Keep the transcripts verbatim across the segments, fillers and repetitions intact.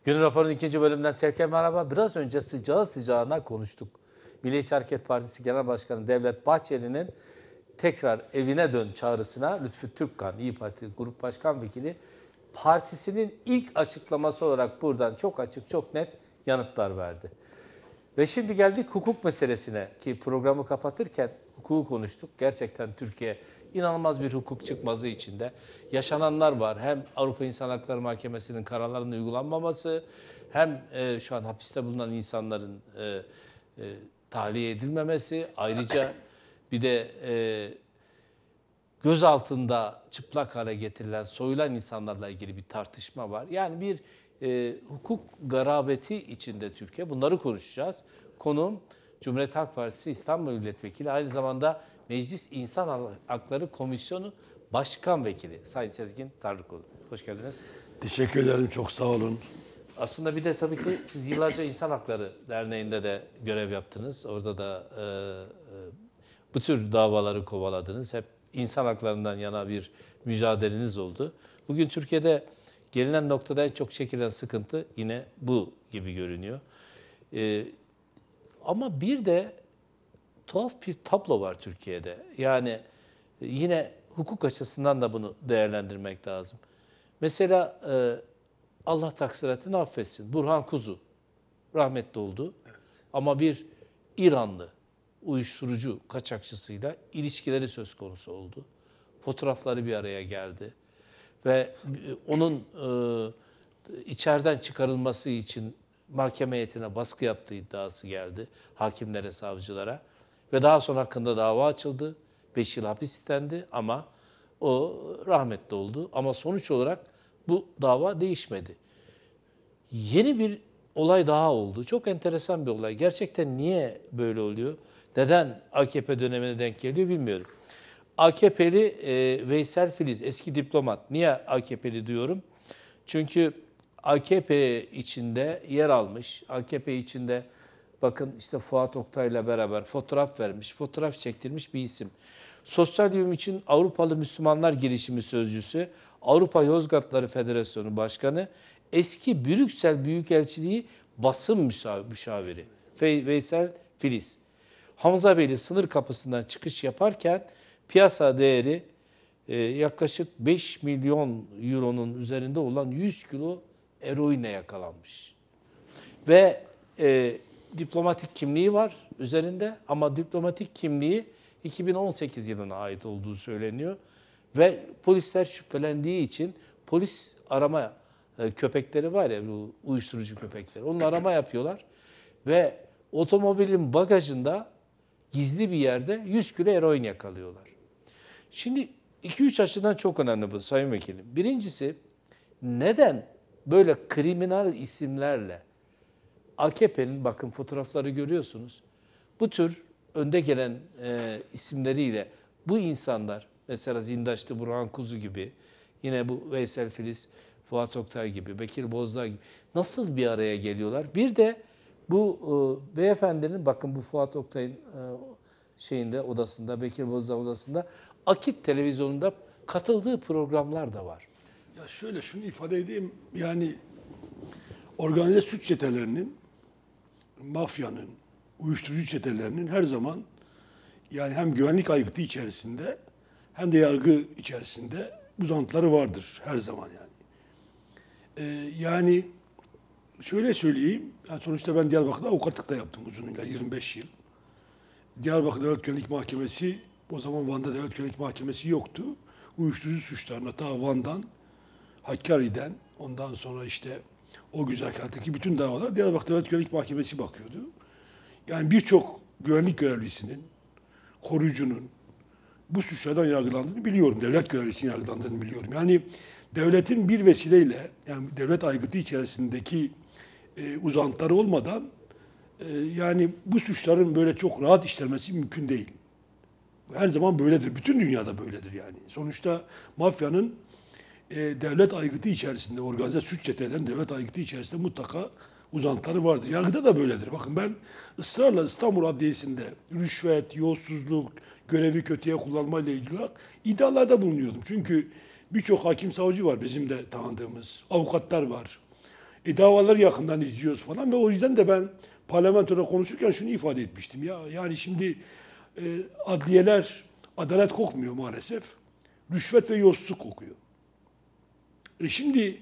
Günün raporunun ikinci bölümünden tekrar merhaba. Biraz önce sıcağı sıcağına konuştuk. Milliyetçi Hareket Partisi Genel Başkanı Devlet Bahçeli'nin tekrar evine dön çağrısına Lütfü Türkkan, İYİ Parti Grup Başkan Vekili, partisinin ilk açıklaması olarak buradan çok açık, çok net yanıtlar verdi. Ve şimdi geldik hukuk meselesine ki programı kapatırken hukuku konuştuk. Gerçekten Türkiye inanılmaz bir hukuk çıkmazı içinde. Yaşananlar var. Hem Avrupa İnsan Hakları Mahkemesi'nin kararlarının uygulanmaması, hem e, şu an hapiste bulunan insanların e, e, tahliye edilmemesi, ayrıca bir de e, göz altında çıplak hale getirilen, soyulan insanlarla ilgili bir tartışma var. Yani bir e, hukuk garabeti içinde Türkiye. Bunları konuşacağız. Konuğum Cumhuriyet Halk Partisi İstanbul Milletvekili, aynı zamanda Meclis İnsan Hakları Komisyonu Başkan Vekili Sayın Sezgin Tanrıkulu. Hoş geldiniz. Teşekkür ederim, çok sağ olun. Aslında bir de tabii ki siz yıllarca İnsan Hakları Derneği'nde de görev yaptınız. Orada da e, e, bu tür davaları kovaladınız. Hep insan haklarından yana bir mücadeleniz oldu. Bugün Türkiye'de gelinen noktada en çok çekilen sıkıntı yine bu gibi görünüyor. Ee, ama bir de tuhaf bir tablo var Türkiye'de. Yani yine hukuk açısından da bunu değerlendirmek lazım. Mesela e, Allah taksiratını affetsin. Burhan Kuzu rahmetli oldu. Evet. Ama bir İranlı uyuşturucu kaçakçısıyla ilişkileri söz konusu oldu. Fotoğrafları bir araya geldi. Ve onun e, içeriden çıkarılması için mahkeme heyetine baskı yaptığı iddiası geldi. Hakimlere, savcılara. Ve daha sonra hakkında dava açıldı. Beş yıl hapis istendi ama o rahmetli oldu. Ama sonuç olarak bu dava değişmedi. Yeni bir olay daha oldu. Çok enteresan bir olay. Gerçekten niye böyle oluyor? Neden A K P dönemine denk geliyor bilmiyorum. A K P'li e, Veysel Filiz, eski diplomat. Niye A K P'li diyorum? Çünkü A K P içinde yer almış, A K P içinde bakın işte Fuat Oktay'la beraber fotoğraf vermiş, fotoğraf çektirmiş bir isim. Sosyal Bilim için Avrupalı Müslümanlar Girişimi Sözcüsü, Avrupa Yozgatları Federasyonu Başkanı, eski Brüksel Büyükelçiliği basın müşaviri Veysel Filiz. Hamza Beyli sınır kapısından çıkış yaparken piyasa değeri e, yaklaşık beş milyon euronun üzerinde olan yüz kilo eroinle yakalanmış. Ve e, diplomatik kimliği var üzerinde ama diplomatik kimliği iki bin on sekiz yılına ait olduğu söyleniyor. Ve polisler şüphelendiği için polis arama e, köpekleri var ya, bu uyuşturucu köpekleri. Onun arama yapıyorlar ve otomobilin bagajında gizli bir yerde yüz kilo eroin yakalıyorlar. Şimdi iki üç açıdan çok önemli bu Sayın Vekilim. Birincisi, neden böyle kriminal isimlerle A K P'nin, bakın fotoğrafları görüyorsunuz, bu tür önde gelen e, isimleriyle bu insanlar, mesela Zindaşlı Burhan Kuzu gibi, yine bu Veysel Filiz, Fuat Oktay gibi, Bekir Bozdağ gibi nasıl bir araya geliyorlar? Bir de bu e, beyefendinin, bakın bu Fuat Oktay'ın e, şeyinde, odasında, Bekir Bozdağ odasında Akit televizyonunda katıldığı programlar da var. Ya şöyle şunu ifade edeyim, yani organize suç çetelerinin, mafyanın, uyuşturucu çetelerinin her zaman yani hem güvenlik aygıtı içerisinde hem de yargı içerisinde uzantıları vardır her zaman yani. Ee, yani şöyle söyleyeyim, yani sonuçta ben Diyarbakır'da avukatlık da yaptım uzun yıllar, yirmi beş yıl. Diyarbakır Devlet Güvenlik Mahkemesi, o zaman Van'da Devlet Güvenlik Mahkemesi yoktu. Uyuşturucu suçlarına ta Van'dan, Hakkari'den, ondan sonra işte o güzergahtaki bütün davalar Diyarbakır Devlet Güvenlik Mahkemesi bakıyordu. Yani birçok güvenlik görevlisinin, koruyucunun bu suçlardan yargılandığını biliyorum. Devlet görevlisinin yargılandığını biliyorum. Yani devletin bir vesileyle, yani devlet aygıtı içerisindeki e, uzantıları olmadan e, yani bu suçların böyle çok rahat işlenmesi mümkün değil. Her zaman böyledir. Bütün dünyada böyledir yani. Sonuçta mafyanın e, devlet aygıtı içerisinde, organize suç çetelerinin devlet aygıtı içerisinde mutlaka uzantıları vardır. Yargıda da böyledir. Bakın ben ısrarla İstanbul Adliyesi'nde rüşvet, yolsuzluk, görevi kötüye kullanma ile ilgili olarak iddialarda bulunuyordum. Çünkü birçok hakim savcı var bizim de tanıdığımız, avukatlar var. E, davaları yakından izliyoruz falan ve o yüzden de ben parlamentoda konuşurken şunu ifade etmiştim. Ya yani şimdi e, adliyeler adalet kokmuyor maalesef. Rüşvet ve yolsuzluk kokuyor. E şimdi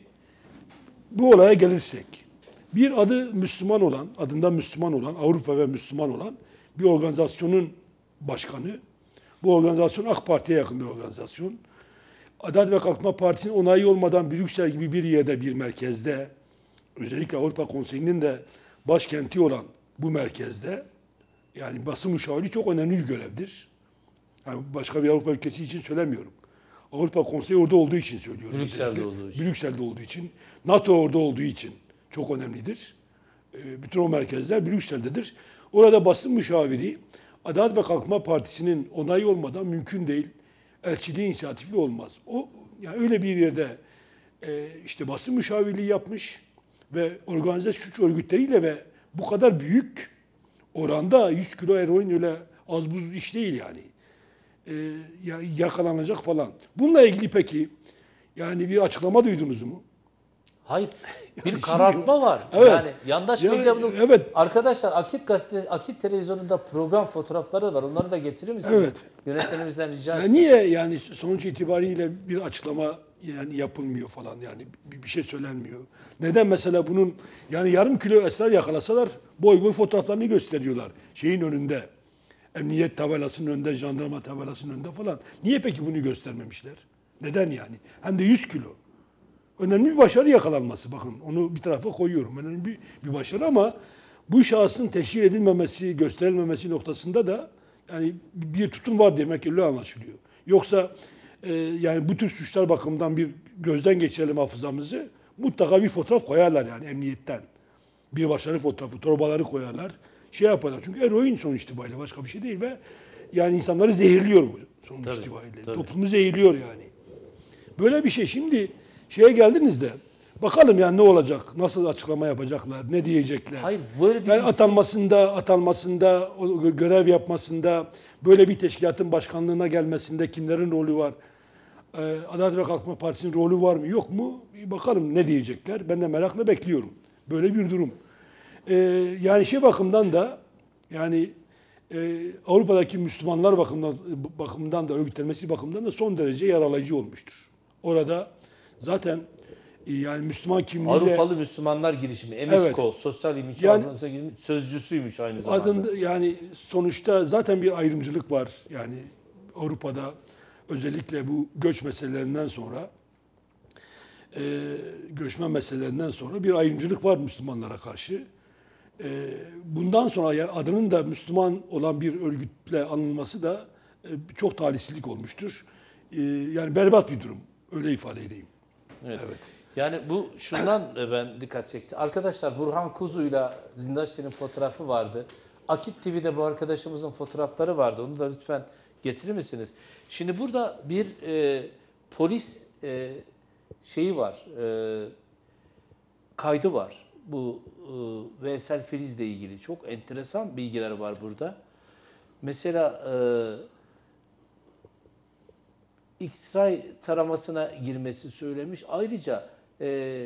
bu olaya gelirsek, bir adı Müslüman olan, adında Müslüman olan, Avrupa ve Müslüman olan bir organizasyonun başkanı, bu organizasyon AK Parti'ye yakın bir organizasyon. Adalet ve Kalkınma Partisi'nin onayı olmadan Brüksel gibi bir yerde, bir merkezde, özellikle Avrupa Konseyi'nin de başkenti olan bu merkezde, yani basın müşaviri çok önemli bir görevdir. Yani başka bir Avrupa ülkesi için söylemiyorum. Avrupa Konseyi orada olduğu için söylüyorum. Brüksel'de olduğu için. Brüksel'de olduğu için. NATO orada olduğu için çok önemlidir. Bütün o merkezler Brüksel'dedir. Orada basın müşaviri Adalet ve Kalkınma Partisi'nin onayı olmadan mümkün değil. Elçiliği inisiyatifli olmaz. O yani öyle bir yerde e, işte basın müşavirliği yapmış ve organize suç örgütleriyle ve bu kadar büyük oranda yüz kilo eroin öyle az buz iş değil yani. E, ya, yakalanacak falan. Bununla ilgili peki yani bir açıklama duydunuz mu? Hayır. Bir Yani karartma şimdi, var. evet. Yani yandaş Ya, medya bunu... evet. Arkadaşlar Akit Gazetesi, Akit Televizyonunda program fotoğrafları var. Onları da getirir misiniz? Evet. Yönetmenimizden rica Ya etsem. niye yani sonuç itibariyle bir açıklama yani yapılmıyor falan yani bir, bir şey söylenmiyor. Neden mesela bunun yani yarım kilo esrar yakalasalar boy boy fotoğraflarını gösteriyorlar şeyin önünde. Emniyet tabelasının önünde, jandarma tabelasının önünde falan. Niye peki bunu göstermemişler? Neden yani? Hem de yüz kilo. Önemli bir başarı yakalanması. Bakın onu bir tarafa koyuyorum. Önemli bir, bir başarı ama bu şahsın teşhir edilmemesi, gösterilmemesi noktasında da yani bir tutum var demek öyle anlaşılıyor. Yoksa e, yani bu tür suçlar bakımından bir gözden geçirelim hafızamızı. Mutlaka bir fotoğraf koyarlar yani emniyetten. Bir başarı fotoğrafı, torbaları koyarlar. Şey yaparlar. Çünkü eroin sonuç itibariyle başka bir şey değil ve yani insanları zehirliyor bu sonuç Tabii, itibariyle. tabii. Toplumu zehirliyor yani. Böyle bir şey. Şimdi şeye geldiniz de bakalım yani ne olacak? Nasıl açıklama yapacaklar? Ne diyecekler? Hayır, böyle bir yani isim- atanmasında, atanmasında, o görev yapmasında, böyle bir teşkilatın başkanlığına gelmesinde kimlerin rolü var? Ee, Adalet ve Kalkınma Partisi'nin rolü var mı? Yok mu? Bir bakalım ne diyecekler. Ben de merakla bekliyorum. Böyle bir durum. Ee, yani şey bakımdan da yani e, Avrupa'daki Müslümanlar bakımından, bakımından da örgütlenmesi bakımından da son derece yaralayıcı olmuştur. Orada zaten e, yani Müslüman kimliğiyle Avrupalı Müslümanlar girişimi, EMİSKO, Evet. Sosyal İmkan Yani- yani, sözcüsüymüş aynı zamanda. adında yani sonuçta zaten bir ayrımcılık var. Yani Avrupa'da özellikle bu göç meselelerinden sonra e, göçmen meselelerinden sonra bir ayrımcılık var Müslümanlara karşı. E, bundan sonra yani adının da Müslüman olan bir örgütle anılması da e, çok talihsizlik olmuştur. E, yani berbat bir durum. Öyle ifade edeyim. Evet. Evet. Yani bu şundan e, ben dikkat çekti. Arkadaşlar Burhan Kuzu'yla Zindaşti'nin fotoğrafı vardı. Akit T V'de bu arkadaşımızın fotoğrafları vardı. Onu da lütfen getirir misiniz? Şimdi burada bir e, polis e, şeyi var. E, kaydı var. Bu e, Veysel Filiz'le ilgili çok enteresan bilgiler var burada. Mesela e, X-ray taramasına girmesi söylemiş. Ayrıca e,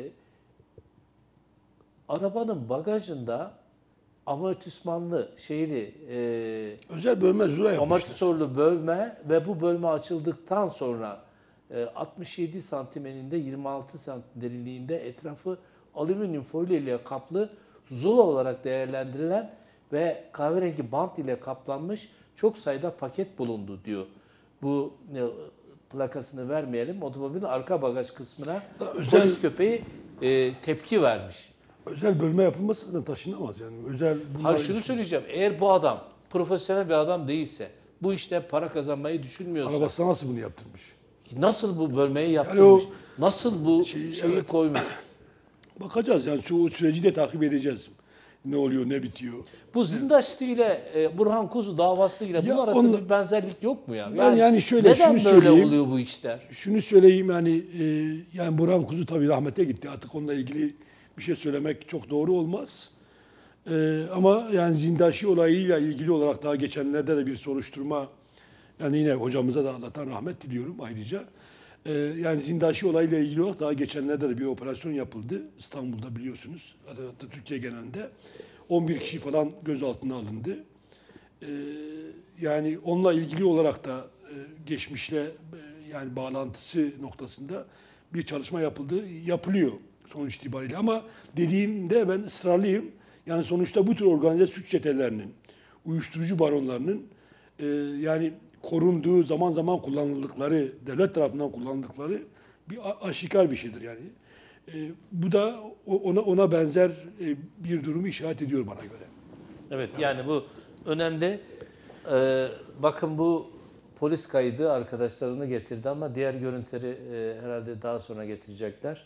arabanın bagajında amortismanlı şeyli e, Özel bölme zura yapmışlar. amortisörlü bölme ve bu bölme açıldıktan sonra e, altmış yedi santim eninde yirmi altı santim derinliğinde etrafı alüminyum folyo ile kaplı zula olarak değerlendirilen ve kahverengi bant ile kaplanmış çok sayıda paket bulundu diyor. Bu e, plakasını vermeyelim. Otomobilin arka bagaj kısmına Özel- polis köpeği e, tepki vermiş. Özel bölme yapılması da taşınamaz yani. Özel bunlar Hayır şunu söyleyeceğim. Eğer bu adam profesyonel bir adam değilse, bu işte para kazanmayı düşünmüyorsa, Arabasına nasıl bunu yaptırmış? nasıl bu bölmeyi yaptırmış? Yani nasıl bu şey, şeyi evet. koymuş? Bakacağız yani şu süreci de takip edeceğiz. Ne oluyor, ne bitiyor. Bu Zindaşti ile e, Burhan Kuzu davası ile Ya bunun arasında onunla- bir benzerlik yok mu ya? Ben yani şöyle neden şunu böyle söyleyeyim. oluyor bu işler? Şunu söyleyeyim yani e, yani Burhan Kuzu tabii rahmete gitti. Artık onunla ilgili bir şey söylemek çok doğru olmaz. E, ama yani Zindaşi olayıyla ilgili olarak daha geçenlerde de bir soruşturma yani yine hocamıza da Allah'tan rahmet diliyorum ayrıca. Ee, yani Zindaşi olayıyla ilgili olarak daha geçenlerde de bir operasyon yapıldı. İstanbul'da biliyorsunuz. Hatta, hatta Türkiye genelinde. on bir kişi falan gözaltına alındı. Ee, yani onunla ilgili olarak da e, geçmişle e, yani bağlantısı noktasında bir çalışma yapıldı. Yapılıyor sonuç itibariyle. Ama dediğimde ben ısrarlıyım. Yani sonuçta bu tür organize suç çetelerinin, uyuşturucu baronlarının e, yani korunduğu, zaman zaman kullanıldıkları, devlet tarafından kullanıldıkları bir aşikar bir şeydir yani. E, bu da ona ona benzer e, bir durumu işaret ediyor bana göre. Evet, yani bu önemli. Ee, bakın bu polis kaydı arkadaşlarını getirdi ama diğer görüntüleri e, herhalde daha sonra getirecekler.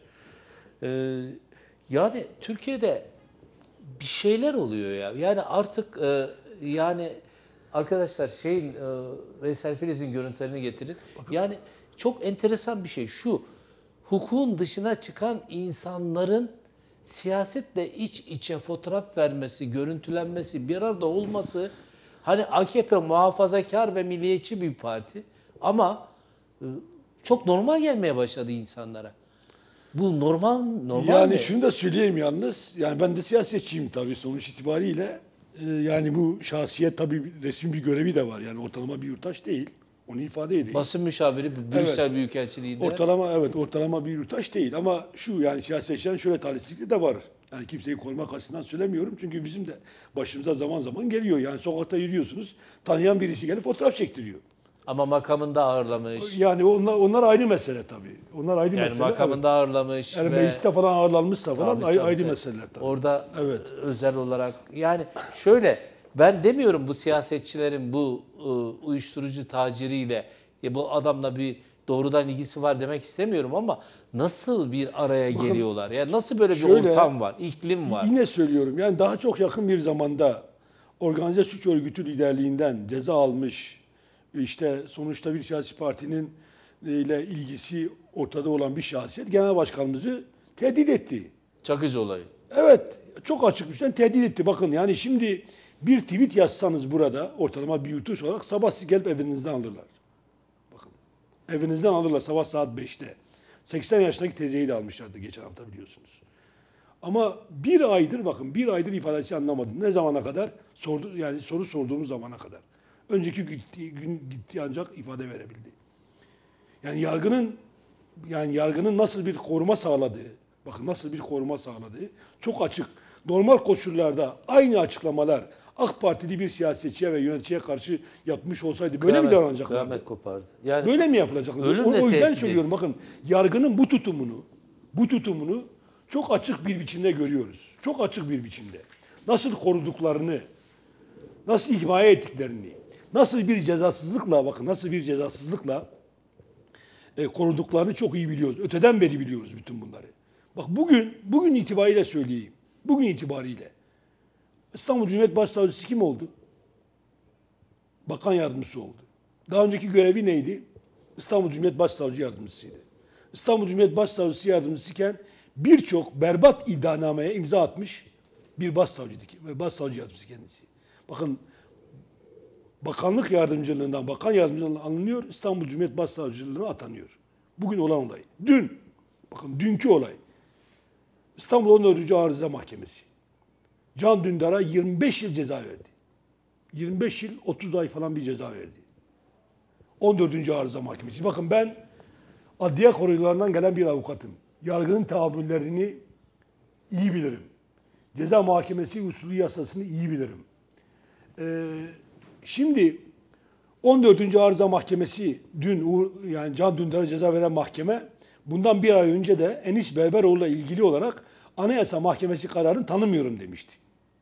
Ee, yani Türkiye'de bir şeyler oluyor ya. Yani artık e, yani arkadaşlar şeyin e, Veysel Filiz'in görüntülerini getirin. Yani çok enteresan bir şey şu. Hukukun dışına çıkan insanların siyasetle iç içe fotoğraf vermesi, görüntülenmesi, bir arada olması, hani A K P muhafazakar ve milliyetçi bir parti ama e, çok normal gelmeye başladı insanlara. Bu normal normal Yani mi? şunu da söyleyeyim yalnız. Yani ben de siyasetçiyim tabii sonuç itibariyle. Ee, yani bu şahsiyet tabii resmi bir görevi de var. Yani ortalama bir yurttaş değil. Onu ifade edeyim. Basın müşaviri Brüksel Evet. Büyükelçiliği'nde. Ortalama evet ortalama bir yurttaş değil ama şu yani siyasetçilerin şöyle talihsizlikleri de var. Yani kimseyi korumak açısından söylemiyorum çünkü bizim de başımıza zaman zaman geliyor. Yani sokakta yürüyorsunuz, tanıyan birisi gelip fotoğraf çektiriyor. Ama makamında ağırlamış. Yani onlar onlar ayrı mesele tabii. Onlar ayrı Yani mesele. makamında Evet. ağırlamış Yani ve mecliste falan ağırlanmışsa falan Tabii, ayrı, tabii, ayrı tabii. meseleler tabii. Orada Evet. özel olarak yani şöyle ben demiyorum bu siyasetçilerin bu ıı, uyuşturucu taciriyle ya bu adamla bir doğrudan ilgisi var demek istemiyorum ama nasıl bir araya Bakın, geliyorlar? Yani nasıl böyle bir şöyle, ortam var, iklim var? Yine söylüyorum yani daha çok yakın bir zamanda organize suç örgütü liderliğinden ceza almış, işte sonuçta bir siyasi partinin ile ilgisi ortada olan bir şahsiyet genel başkanımızı tehdit etti. Çakıcı olayı. Evet, çok açık bir şey tehdit etti. Bakın yani şimdi bir tweet yazsanız burada ortalama bir yurttaş olarak sabah sizi gelip evinizden alırlar. Bakın evinizden alırlar sabah saat beşte. seksen yaşındaki teyzeyi de almışlardı geçen hafta biliyorsunuz. Ama bir aydır bakın bir aydır ifadesi anlamadım. Ne zamana kadar? Sordu, yani soru sorduğumuz zamana kadar. Önceki gittiği gün gitti ancak ifade verebildi. Yani yargının yani yargının nasıl bir koruma sağladığı, bakın nasıl bir koruma sağladığı çok açık. Normal koşullarda aynı açıklamalar AK Partili bir siyasetçiye ve yöneticiye karşı yapmış olsaydı böyle mi davranacaklardı? Kıyamet kopardı. Yani Böyle mi yapılacaklardı? O, ölümle o yüzden tehdit söylüyorum bakın yargının bu tutumunu bu tutumunu çok açık bir biçimde görüyoruz. Çok açık bir biçimde. Nasıl koruduklarını, nasıl ihmaya ettiklerini, nasıl bir cezasızlıkla bakın nasıl bir cezasızlıkla e, koruduklarını çok iyi biliyoruz. Öteden beri biliyoruz bütün bunları. Bak bugün bugün itibariyle söyleyeyim. Bugün itibariyle İstanbul Cumhuriyet Başsavcısı kim oldu? Bakan yardımcısı oldu. Daha önceki görevi neydi? İstanbul Cumhuriyet Başsavcı Yardımcısıydı. İstanbul Cumhuriyet Başsavcısı Yardımcısıyken birçok berbat iddianameye imza atmış bir başsavcıydı ve başsavcı yardımcısı kendisi. Bakın bakanlık yardımcılığından, bakan yardımcılığından alınıyor, İstanbul Cumhuriyet Başsavcılığına atanıyor. Bugün olan olay. Dün, bakın dünkü olay. İstanbul on dördüncü Arıza Mahkemesi. Can Dündar'a yirmi beş yıl ceza verdi. yirmi beş yıl otuz ay falan bir ceza verdi. on dördüncü Arıza Mahkemesi. Bakın ben adliye koridorlarından gelen bir avukatım. Yargının tahammüllerini iyi bilirim. Ceza Mahkemesi usulü yasasını iyi bilirim. Ee, şimdi on dördüncü Arıza Mahkemesi dün yani Can Dündar'a ceza veren mahkeme bundan bir ay önce de Enis Berberoğlu'yla ilgili olarak Anayasa Mahkemesi kararını tanımıyorum demişti.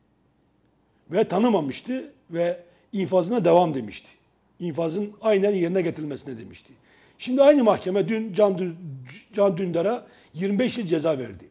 Ve tanımamıştı ve infazına devam demişti. İnfazın aynen yerine getirilmesine demişti. Şimdi aynı mahkeme dün Can, Can Dündar'a yirmi beş yıl ceza verdi.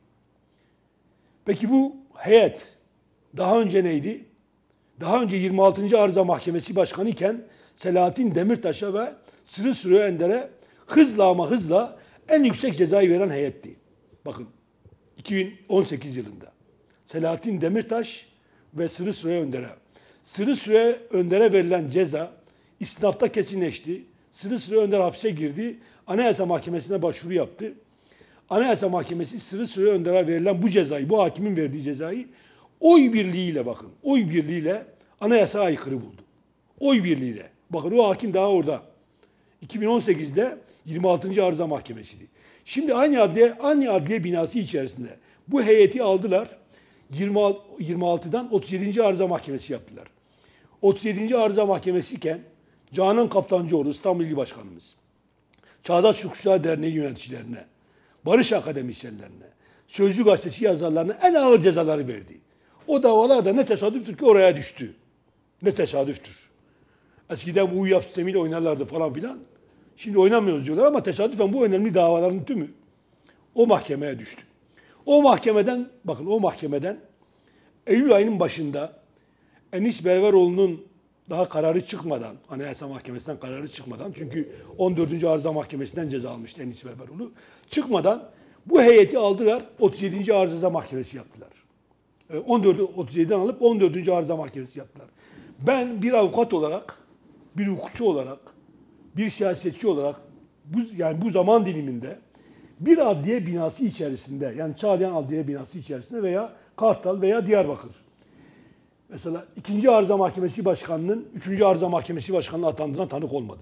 Peki bu heyet daha önce neydi? Daha önce yirmi altıncı Arıza Mahkemesi Başkanı iken Selahattin Demirtaş'a ve Sırrı Süreyya Önder'e hızla ama hızla en yüksek cezayı veren heyetti. Bakın iki bin on sekiz yılında. Selahattin Demirtaş ve Sırrı Süreyya Önder'e. Sırrı Süreyya Önder'e verilen ceza istinafta kesinleşti. Sırı Sıra Önder hapse girdi. Anayasa Mahkemesi'ne başvuru yaptı. Anayasa Mahkemesi Sırı Sıra Önder'e verilen bu cezayı, bu hakimin verdiği cezayı oy birliğiyle bakın, oy birliğiyle anayasaya aykırı buldu. Oy birliğiyle. Bakın o hakim daha orada. iki bin on sekizde yirmi altıncı Arıza Mahkemesi'ydi. Şimdi aynı adliye, aynı adliye binası içerisinde bu heyeti aldılar. yirmi altıdan otuz yedinci Arıza Mahkemesi yaptılar. otuz yedinci Arıza Mahkemesi iken Canan Kaptancıoğlu İstanbul İl Başkanımız, Çağdaş Hukukçular Derneği yöneticilerine, barış akademisyenlerine, Sözcü Gazetesi yazarlarına en ağır cezaları verdi. O davalar da ne tesadüftür ki oraya düştü. Ne tesadüftür. Eskiden bu uyap sistemiyle oynarlardı falan filan. Şimdi oynamıyoruz diyorlar ama tesadüfen bu önemli davaların tümü o mahkemeye düştü. O mahkemeden, bakın o mahkemeden Eylül ayının başında Enis Berberoğlu'nun daha kararı çıkmadan, Anayasa Mahkemesi'nden kararı çıkmadan, çünkü on dördüncü Arıza Mahkemesi'nden ceza almıştı Enis Berberoğlu, çıkmadan bu heyeti aldılar, otuz yedinci Arıza Mahkemesi yaptılar. on dört, otuz yediden alıp on dördüncü Arıza Mahkemesi yaptılar. Ben bir avukat olarak, bir hukukçu olarak, bir siyasetçi olarak bu, yani bu zaman diliminde bir adliye binası içerisinde, yani Çağlayan Adliye binası içerisinde veya Kartal veya Diyarbakır. Mesela ikinci Arıza Mahkemesi Başkanı'nın üçüncü Arıza Mahkemesi Başkanı'na atandığına tanık olmadım.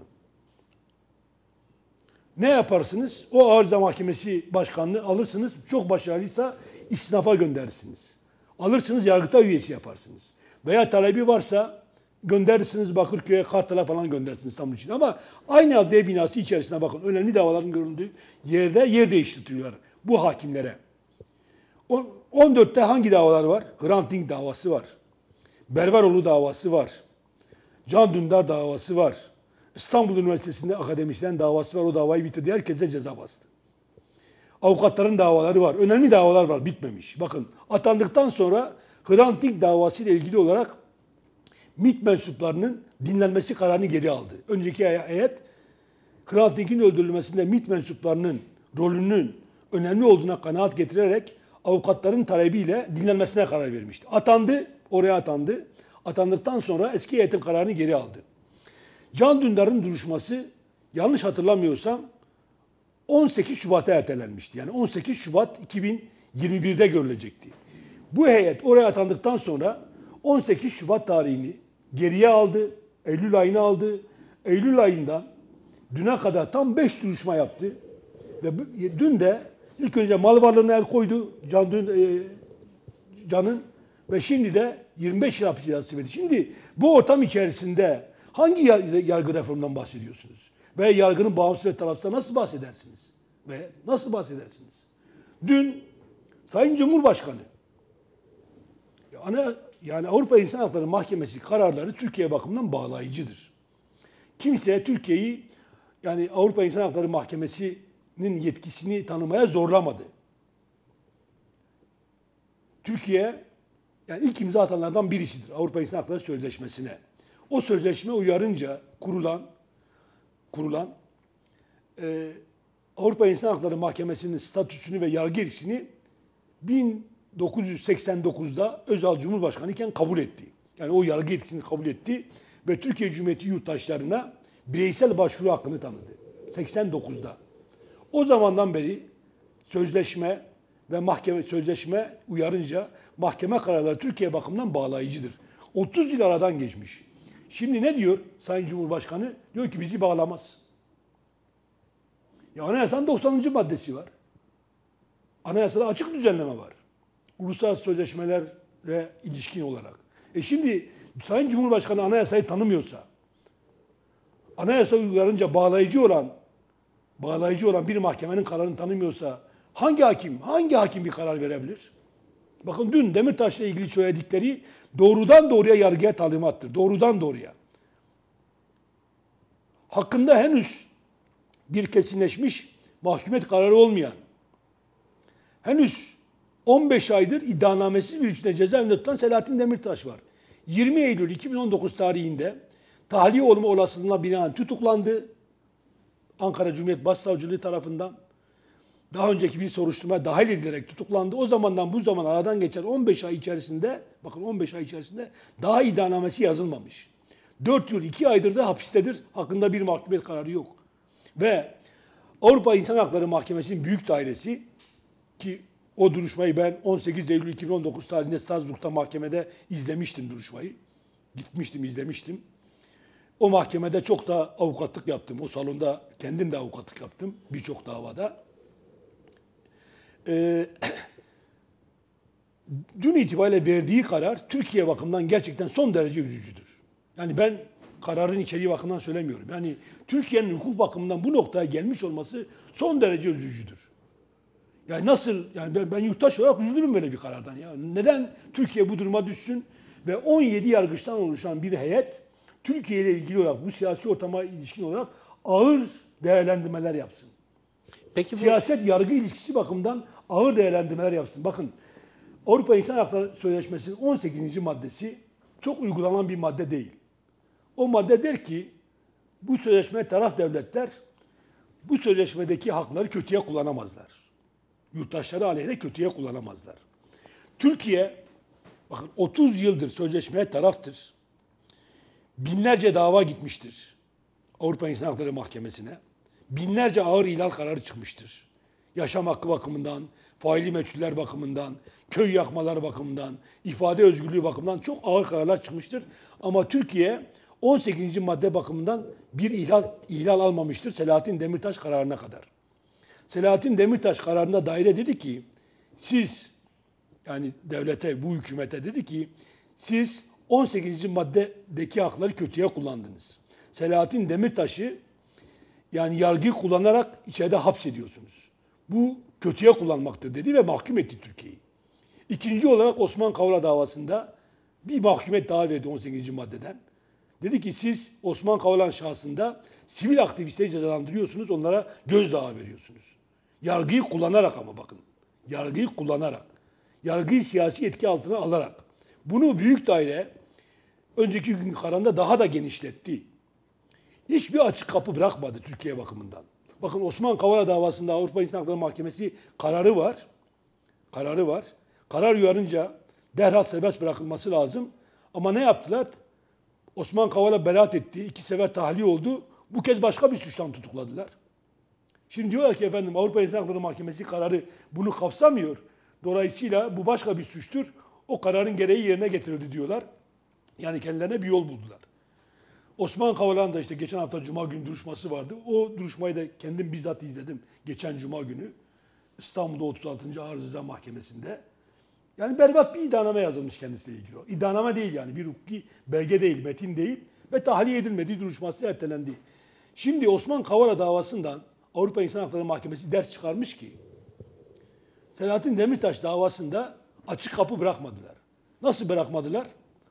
Ne yaparsınız? O Arıza Mahkemesi Başkanı'nı alırsınız, çok başarılıysa isnafa gönderirsiniz. Alırsınız, Yargıtay üyesi yaparsınız. Veya talebi varsa gönderirsiniz Bakırköy'e, Kartal'a falan gönderirsiniz İstanbul için. Ama aynı adliye binası içerisinde bakın önemli davaların görüldüğü yerde yer değiştiriyorlar bu hakimlere. on dörtte hangi davalar var? Hrant Dink davası var. Berberoğlu davası var. Can Dündar davası var. İstanbul Üniversitesi'nde akademisyen davası var. O davayı bitirdi. Herkese ceza bastı. Avukatların davaları var. Önemli davalar var. Bitmemiş. Bakın atandıktan sonra Hrant Dink davası ile ilgili olarak MİT mensuplarının dinlenmesi kararını geri aldı. Önceki heyet Hrant Dink'in öldürülmesinde MİT mensuplarının rolünün önemli olduğuna kanaat getirerek avukatların talebiyle dinlenmesine karar vermişti. Atandı, oraya atandı. Atandıktan sonra eski heyetin kararını geri aldı. Can Dündar'ın duruşması yanlış hatırlamıyorsam on sekiz Şubat'a ertelenmişti. Yani on sekiz Şubat iki bin yirmi birde görülecekti. Bu heyet oraya atandıktan sonra on sekiz Şubat tarihini geriye aldı. Eylül ayını aldı. Eylül ayından düne kadar tam beş duruşma yaptı. Ve dün de ilk önce mal varlığına el koydu Can Dün, e, Can'ın ve şimdi de yirmi beş yıl hapis cezası verdi. Şimdi bu ortam içerisinde hangi yargı reformundan bahsediyorsunuz? Ve yargının bağımsız ve tarafsız nasıl bahsedersiniz? Ve nasıl bahsedersiniz? Dün Sayın Cumhurbaşkanı ana, yani Avrupa İnsan Hakları Mahkemesi kararları Türkiye bakımından bağlayıcıdır. Kimse Türkiye'yi yani Avrupa İnsan Hakları Mahkemesi'nin yetkisini tanımaya zorlamadı. Türkiye yani ilk imza atanlardan birisidir Avrupa İnsan Hakları Sözleşmesi'ne. O sözleşme uyarınca kurulan kurulan e, Avrupa İnsan Hakları Mahkemesi'nin statüsünü ve yargı yetkisini bin dokuz yüz seksen dokuzda Özal Cumhurbaşkanı iken kabul etti. Yani o yargı yetkisini kabul etti ve Türkiye Cumhuriyeti yurttaşlarına bireysel başvuru hakkını tanıdı. seksen dokuzda. O zamandan beri sözleşme ve mahkeme sözleşme uyarınca mahkeme kararları Türkiye bakımından bağlayıcıdır. otuz yıl aradan geçmiş. Şimdi ne diyor Sayın Cumhurbaşkanı? Diyor ki bizi bağlamaz. Ya Anayasanın doksanıncı maddesi var. Anayasada açık düzenleme var. Uluslararası sözleşmelere ilişkin olarak. E şimdi Sayın Cumhurbaşkanı anayasayı tanımıyorsa, anayasa uyarınca bağlayıcı olan, bağlayıcı olan bir mahkemenin kararını tanımıyorsa hangi hakim, hangi hakim bir karar verebilir? Bakın dün Demirtaş'la ilgili söyledikleri doğrudan doğruya yargıya talimattır. Doğrudan doğruya. Hakkında henüz bir kesinleşmiş mahkumiyet kararı olmayan, henüz on beş aydır iddianamesiz bir biçimde cezaevinde tutulan Selahattin Demirtaş var. yirmi Eylül iki bin on dokuz tarihinde tahliye olma olasılığına binaen tutuklandı. Ankara Cumhuriyet Başsavcılığı tarafından. Daha önceki bir soruşturmaya dahil edilerek tutuklandı. O zamandan bu zaman aradan geçen on beş ay içerisinde, bakın on beş ay içerisinde daha iddianamesi yazılmamış. dört yıl iki aydır da hapistedir. Hakkında bir mahkumiyet kararı yok. Ve Avrupa İnsan Hakları Mahkemesi'nin büyük dairesi, ki o duruşmayı ben on sekiz Eylül iki bin on dokuz tarihinde Salzburg'da mahkemede izlemiştim duruşmayı. Gitmiştim, izlemiştim. O mahkemede çok da avukatlık yaptım. O salonda kendim de avukatlık yaptım birçok davada. Ee, dün itibariyle verdiği karar Türkiye bakımından gerçekten son derece üzücüdür. Yani ben kararın içeriği bakımından söylemiyorum. Yani Türkiye'nin hukuk bakımından bu noktaya gelmiş olması son derece üzücüdür. Yani nasıl, yani ben, ben yurttaş olarak üzülürüm böyle bir karardan. Ya. Neden Türkiye bu duruma düşsün ve on yedi yargıçtan oluşan bir heyet Türkiye ile ilgili olarak bu siyasi ortama ilişkin olarak ağır değerlendirmeler yapsın. Peki bu Siyaset yargı ilişkisi bakımından ağır değerlendirmeler yapsın. Bakın Avrupa İnsan Hakları Sözleşmesi'nin on sekizinci maddesi çok uygulanan bir madde değil. O madde der ki bu sözleşmeye taraf devletler bu sözleşmedeki hakları kötüye kullanamazlar. Yurttaşları aleyhine kötüye kullanamazlar. Türkiye bakın otuz yıldır sözleşmeye taraftır. Binlerce dava gitmiştir Avrupa İnsan Hakları Mahkemesi'ne. Binlerce ağır ihlal kararı çıkmıştır. Yaşam hakkı bakımından, faili meçhuller bakımından, köy yakmalar bakımından, ifade özgürlüğü bakımından çok ağır kararlar çıkmıştır. Ama Türkiye on sekizinci madde bakımından bir ihlal, ihlal almamıştır Selahattin Demirtaş kararına kadar. Selahattin Demirtaş kararında daire dedi ki, siz, yani devlete, bu hükümete dedi ki, siz on sekizinci maddedeki hakları kötüye kullandınız. Selahattin Demirtaş'ı yani yargıyı kullanarak içeride hapsediyorsunuz. Bu kötüye kullanmaktır dedi ve mahkum etti Türkiye'yi. İkinci olarak Osman Kavala davasında bir mahkumiyet daha verdi on sekizinci maddeden. Dedi ki siz Osman Kavala'nın şahsında sivil aktivistleri cezalandırıyorsunuz, onlara gözdağı veriyorsunuz. Yargıyı kullanarak ama bakın. Yargıyı kullanarak. Yargıyı siyasi etki altına alarak. Bunu büyük daire önceki gün kararında daha da genişletti. Hiçbir açık kapı bırakmadı Türkiye bakımından. Bakın Osman Kavala davasında Avrupa İnsan Hakları Mahkemesi kararı var. Kararı var. Karar uyarınca derhal serbest bırakılması lazım. Ama ne yaptılar? Osman Kavala beraat etti. İki sefer tahliye oldu. Bu kez başka bir suçtan tutukladılar. Şimdi diyorlar ki efendim Avrupa İnsan Hakları Mahkemesi kararı bunu kapsamıyor. Dolayısıyla bu başka bir suçtur. O kararın gereği yerine getirildi diyorlar. Yani kendilerine bir yol buldular. Osman Kavala'nın da işte geçen hafta Cuma günü duruşması vardı. O duruşmayı da kendim bizzat izledim geçen Cuma günü. İstanbul'da otuz altıncı Ağır Ceza Mahkemesi'nde. Yani berbat bir iddianame yazılmış kendisiyle ilgili. O. İddianame değil yani bir hukuki belge değil, metin değil. Ve tahliye edilmedi, duruşması ertelendi. Şimdi Osman Kavala davasından Avrupa İnsan Hakları Mahkemesi ders çıkarmış ki Selahattin Demirtaş davasında açık kapı bırakmadılar. Nasıl bırakmadılar?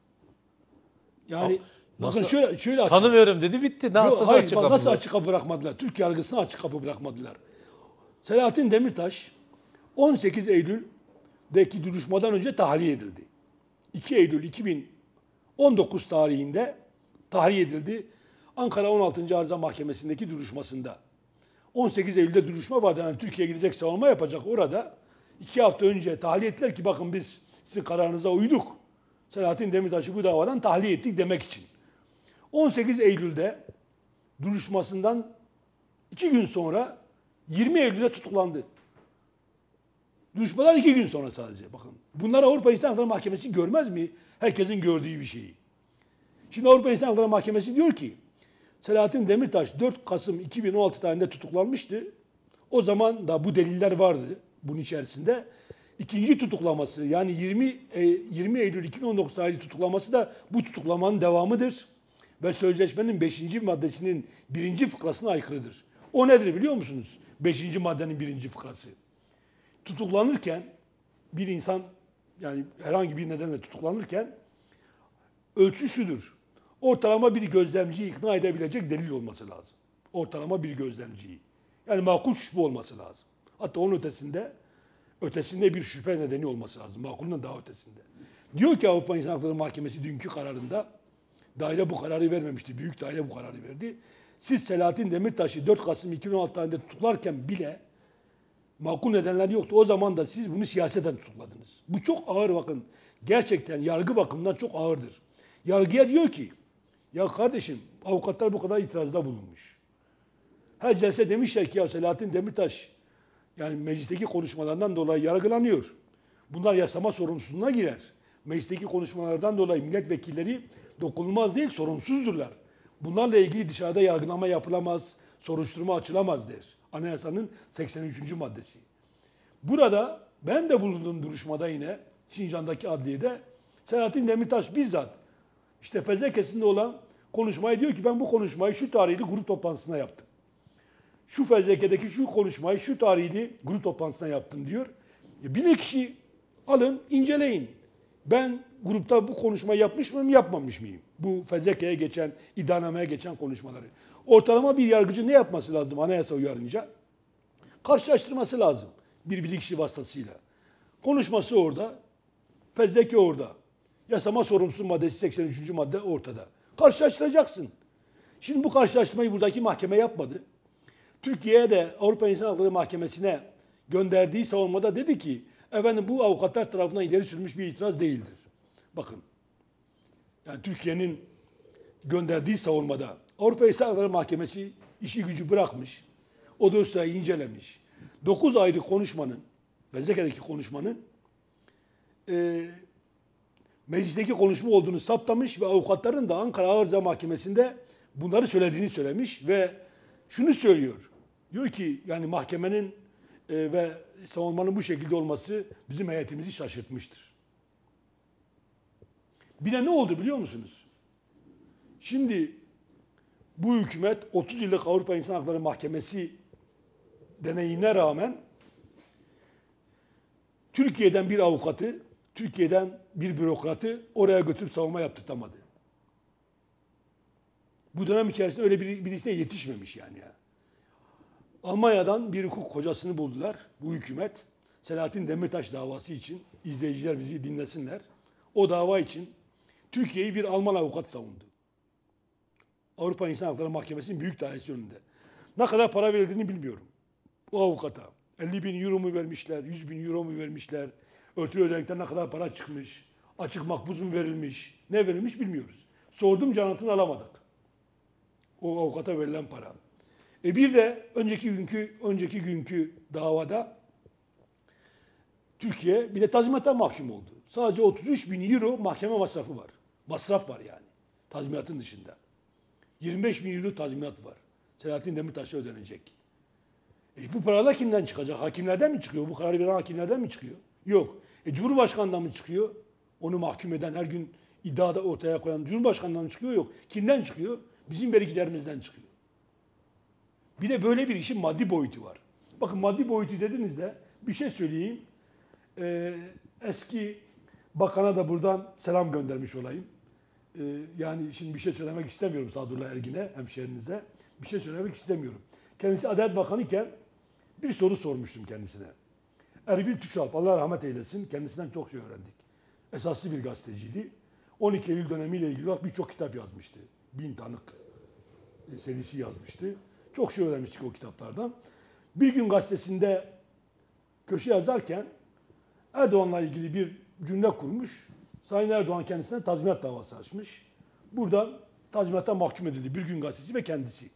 Yani Nasıl? bakın şöyle şöyle açık. Tanımıyorum dedi, bitti. Nasıl Yok, hayır, açık bak, kapı nasıl bu? açık kapı bırakmadılar? Türk yargısına açık kapı bırakmadılar. Selahattin Demirtaş on sekiz Eylül'deki duruşmadan önce tahliye edildi. iki Eylül iki bin on dokuz tarihinde tahliye edildi. Ankara on altıncı Arıza Mahkemesi'ndeki duruşmasında. on sekiz Eylül'de duruşma vardı. Yani Türkiye gidecek, savunma yapacak orada. iki hafta önce tahliye ettiler ki bakın biz sizin kararınıza uyduk. Selahattin Demirtaş'ı bu davadan tahliye ettik demek için. on sekiz Eylül'de duruşmasından iki gün sonra yirmi Eylül'de tutuklandı. Duruşmadan iki gün sonra sadece bakın. Bunlar Avrupa İnsan Hakları Mahkemesi görmez mi? Herkesin gördüğü bir şeyi. Şimdi Avrupa İnsan Hakları Mahkemesi diyor ki Selahattin Demirtaş dört Kasım iki bin on altı tarihinde tutuklanmıştı. O zaman da bu deliller vardı bunun içerisinde. İkinci tutuklaması yani yirmi, yirmi Eylül iki bin on dokuz tarihli tutuklaması da bu tutuklamanın devamıdır. Ve sözleşmenin beşinci maddesinin birinci fıkrasına aykırıdır. O nedir biliyor musunuz? beşinci maddenin birinci fıkrası. Tutuklanırken bir insan yani herhangi bir nedenle tutuklanırken ölçü şudur. Ortalama bir gözlemciyi ikna edebilecek delil olması lazım. Ortalama bir gözlemciyi. Yani makul şüphe olması lazım. Hatta onun ötesinde ötesinde bir şüphe nedeni olması lazım. Makulün daha ötesinde. Diyor ki Avrupa İnsan Hakları Mahkemesi dünkü kararında daire bu kararı vermemişti. Büyük daire bu kararı verdi. Siz Selahattin Demirtaş'ı dört Kasım iki bin on altı tarihinde tutuklarken bile makul nedenler yoktu. O zaman da siz bunu siyaseten tutukladınız. Bu çok ağır bakın. Gerçekten yargı bakımından çok ağırdır. Yargıya diyor ki Ya kardeşim avukatlar bu kadar itirazda bulunmuş. Her celse demişler ki ya Selahattin Demirtaş yani meclisteki konuşmalarından dolayı yargılanıyor. Bunlar yasama sorumsuzluğuna girer. Meclisteki konuşmalardan dolayı milletvekilleri dokunulmaz değil, sorumsuzdurlar. Bunlarla ilgili dışarıda yargılama yapılamaz, soruşturma açılamaz der. Anayasanın seksen üçüncü maddesi. Burada ben de bulunduğum duruşmada yine Sincan'daki adliyede Selahattin Demirtaş bizzat işte fezlekesinde olan konuşmayı diyor ki ben bu konuşmayı şu tarihli grup toplantısında yaptım. Şu fezlekedeki şu konuşmayı şu tarihli grup toplantısında yaptım diyor. E, bilir kişi alın inceleyin. Ben grupta bu konuşmayı yapmış mıyım yapmamış mıyım? Bu fezlekeye geçen, iddianameye geçen konuşmaları. Ortalama bir yargıcı ne yapması lazım anayasa uyarınca? Karşılaştırması lazım bir bilirkişi vasıtasıyla. Konuşması orada, fezleke orada. Yasama sorumsuzluğu maddesi seksen üçüncü madde ortada. Karşılaştıracaksın. Şimdi bu karşılaştırmayı buradaki mahkeme yapmadı. Türkiye'ye de Avrupa İnsan Hakları Mahkemesi'ne gönderdiği savunmada dedi ki efendim bu avukatlar tarafından ileri sürülmüş bir itiraz değildir. Bakın. Yani Türkiye'nin gönderdiği savunmada Avrupa İnsan Hakları Mahkemesi işi gücü bırakmış. O dosyayı incelemiş. dokuz ayrı konuşmanın, fezlekedeki konuşmanın e, meclisteki konuşma olduğunu saptamış ve avukatların da Ankara Ağır Ceza Mahkemesi'nde bunları söylediğini söylemiş ve şunu söylüyor. Diyor ki yani mahkemenin e, ve savunmanın bu şekilde olması bizim heyetimizi şaşırtmıştır. Bir de ne oldu biliyor musunuz? Şimdi bu hükümet otuz yıllık Avrupa İnsan Hakları Mahkemesi deneyine rağmen Türkiye'den bir avukatı, Türkiye'den bir bürokratı oraya götürüp savunma yaptırtamadı. Bu dönem içerisinde öyle bir, birisine yetişmemiş yani. Ya. Almanya'dan bir hukuk hocasını buldular bu hükümet. Selahattin Demirtaş davası için izleyiciler bizi dinlesinler. O dava için Türkiye'yi bir Alman avukat savundu. Avrupa İnsan Hakları Mahkemesi'nin büyük dairesi önünde. Ne kadar para verildiğini bilmiyorum. O avukata. elli bin euro mu vermişler, yüz bin euro mu vermişler, örtülü ödenekten ne kadar para çıkmış, açık makbuz mu verilmiş, ne verilmiş bilmiyoruz. Sordum canatını alamadık. O avukata verilen para. E bir de önceki günkü önceki günkü davada Türkiye bir de tazminata mahkum oldu. Sadece otuz üç bin euro mahkeme masrafı var. Masraf var yani. Tazminatın dışında. yirmi beş bin euro tazminat var. Selahattin Demirtaş'a ödenecek. E bu paralar kimden çıkacak? Hakimlerden mi çıkıyor? Bu kararı veren hakimlerden mi çıkıyor? Yok. E Cumhurbaşkanı'ndan mı çıkıyor? Onu mahkum eden, her gün iddiada ortaya koyan Cumhurbaşkanı'ndan mı çıkıyor? Yok. Kimden çıkıyor? Bizim vergilerimizden çıkıyor. Bir de böyle bir işin maddi boyutu var. Bakın maddi boyutu dediğinizde bir şey söyleyeyim. Ee, eski bakana da buradan selam göndermiş olayım. Ee, yani şimdi bir şey söylemek istemiyorum Sadullah Ergin'e, hemşehrinize. Bir şey söylemek istemiyorum. Kendisi Adalet Bakanı iken bir soru sormuştum kendisine. Erbil Tuşalp, Allah rahmet eylesin, kendisinden çok şey öğrendik. Esaslı bir gazeteciydi. on iki Eylül dönemiyle ilgili olarak birçok kitap yazmıştı. Bin Tanık serisi yazmıştı. Çok şey öğrenmiştik o kitaplardan. Bir gün gazetesinde köşe yazarken Erdoğan'la ilgili bir cümle kurmuş. Sayın Erdoğan kendisine tazminat davası açmış. Buradan tazminata mahkum edildi Bir Gün Gazetesi ve kendisi.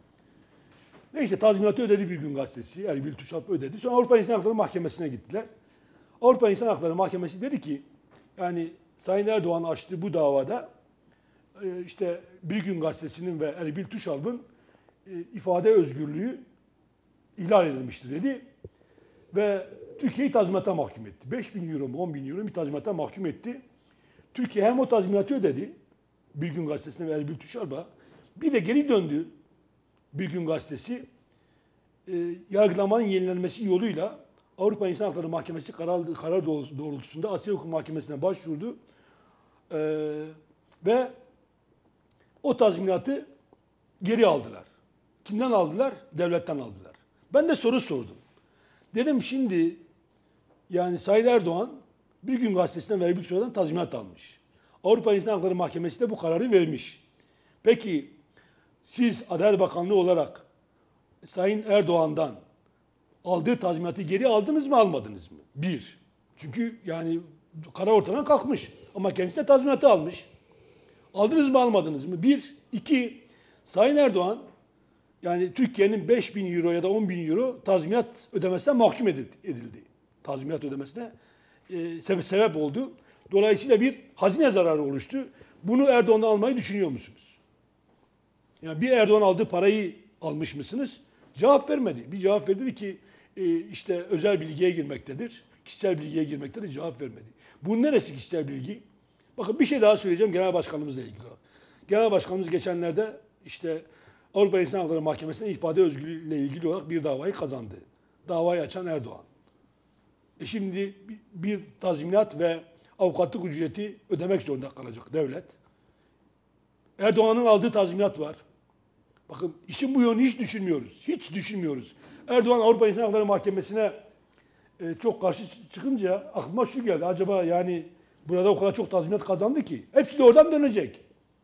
Neyse tazminatı ödedi Bir Gün Gazetesi. Erbil Tuşalp ödedi. Sonra Avrupa İnsan Hakları Mahkemesi'ne gittiler. Avrupa İnsan Hakları Mahkemesi dedi ki yani Sayın Erdoğan açtığı bu davada işte Bir Gün Gazetesi'nin ve Erbil Tuşalp'ın ifade özgürlüğü ihlal edilmiştir dedi. Ve Türkiye'yi tazminata mahkum etti. beş bin euro mu on bin euro mu bir tazminata mahkum etti. Türkiye hem o tazminatı ödedi Bir Gün Gazetesi'ne ve Erbil Tuşalp'a bir de geri döndü Bir Gün Gazetesi e, yargılamanın yenilenmesi yoluyla Avrupa İnsan Hakları Mahkemesi karar, karar doğrultusunda Asya Hukuk Mahkemesi'ne başvurdu. E, ve o tazminatı geri aldılar. Kimden aldılar? Devletten aldılar. Ben de soru sordum. Dedim şimdi yani Sayın Erdoğan Bir Gün Gazetesi'nden ve Erbil Tuşalp'tan tazminat almış. Avrupa İnsan Hakları Mahkemesi de bu kararı vermiş. Peki siz Adalet Bakanlığı olarak Sayın Erdoğan'dan aldığı tazminatı geri aldınız mı almadınız mı? Bir. Çünkü yani karar ortadan kalkmış. Ama kendisi de tazminatı almış. Aldınız mı almadınız mı? Bir. iki. Sayın Erdoğan yani Türkiye'nin beş bin euro ya da on bin euro tazminat ödemesine mahkum edildi. Tazminat ödemesine e, sebep, sebep oldu. Dolayısıyla bir hazine zararı oluştu. Bunu Erdoğan'dan almayı düşünüyor musunuz? Yani bir Erdoğan aldığı parayı almış mısınız? Cevap vermedi. Bir cevap verdi ki e, işte özel bilgiye girmektedir. Kişisel bilgiye girmektedir. Cevap vermedi. Bunun neresi kişisel bilgi? Bakın bir şey daha söyleyeceğim genel başkanımızla ilgili olarak. Genel başkanımız geçenlerde işte Avrupa İnsan Hakları Mahkemesi'ne ifade özgürlüğüyle ilgili olarak bir davayı kazandı. Davayı açan Erdoğan. E şimdi bir tazminat ve avukatlık ücreti ödemek zorunda kalacak devlet. Erdoğan'ın aldığı tazminat var. Bakın işin bu yönünü hiç düşünmüyoruz. Hiç düşünmüyoruz. Erdoğan Avrupa İnsan Hakları Mahkemesi'ne e, çok karşı çıkınca aklıma şu geldi. Acaba yani burada o kadar çok tazminat kazandı ki hepsi de oradan dönecek.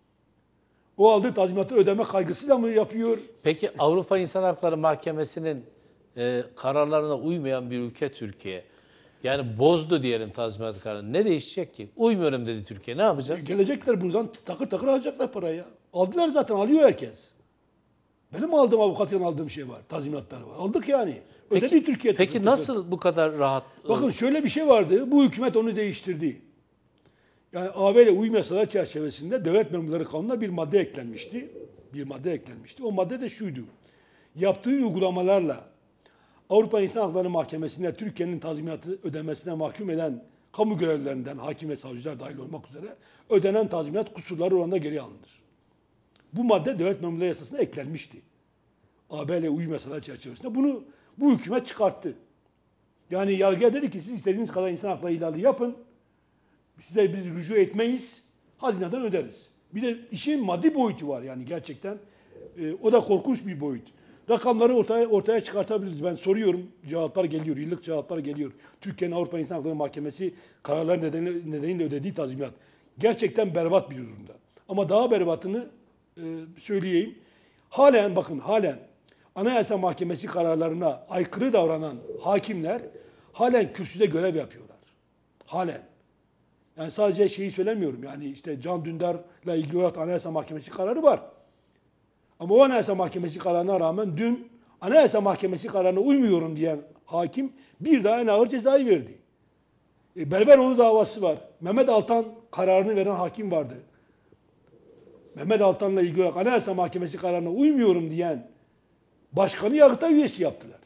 O aldığı tazminatı ödeme kaygısıyla mı yapıyor? Peki Avrupa İnsan Hakları Mahkemesi'nin e, kararlarına uymayan bir ülke Türkiye. Yani bozdu diyelim tazminat kararını. Ne değişecek ki? Uymuyorum dedi Türkiye. Ne yapacağız? E, gelecekler buradan takır takır alacaklar parayı. Aldılar zaten, alıyor herkes. Benim aldığım avukatın aldığım şey var. Tazminatları var. Aldık yani. Ödedi Peki, Türkiye. peki nasıl bu kadar rahat? Bakın şöyle bir şey vardı. Bu hükümet onu değiştirdi. Yani A B ile uyum yasaları çerçevesinde devlet memurları kanununa bir madde eklenmişti. Bir madde eklenmişti. O madde de şuydu. Yaptığı uygulamalarla Avrupa İnsan Hakları Mahkemesi'nde Türkiye'nin tazminatı ödemesine mahkum eden kamu görevlilerinden hakim ve savcılar dahil olmak üzere ödenen tazminat kusurları oranında geri alınır. Bu madde devlet memurları yasasına eklenmişti. A B ile uyum yasaları çerçevesinde bunu bu hükümet çıkarttı. Yani yargıya dedi ki siz istediğiniz kadar insan hakları ihlali yapın. Size biz rücu etmeyiz. Hazineden öderiz. Bir de işin maddi boyutu var yani gerçekten. E, o da korkunç bir boyut. Rakamları ortaya ortaya çıkartabiliriz. Ben soruyorum. Cevaplar geliyor. Yıllık cevaplar geliyor. Türkiye'nin Avrupa İnsan Hakları Mahkemesi kararları nedeniyle, nedeniyle ödediği tazminat. Gerçekten berbat bir durumda. Ama daha berbatını e, söyleyeyim. Halen bakın halen Anayasa Mahkemesi kararlarına aykırı davranan hakimler halen kürsüde görev yapıyorlar. Halen. Yani sadece şeyi söylemiyorum. Yani işte Can Dündar'la ilgili olarak Anayasa Mahkemesi kararı var. Ama o Anayasa Mahkemesi kararına rağmen dün Anayasa Mahkemesi kararına uymuyorum diyen hakim bir daha en ağır cezayı verdi. E, Berberoğlu davası var. Mehmet Altan kararını veren hakim vardı. Mehmet Altan'la ilgili olarak Anayasa Mahkemesi kararına uymuyorum diyen başkanı Yargıtay üyesi yaptılar.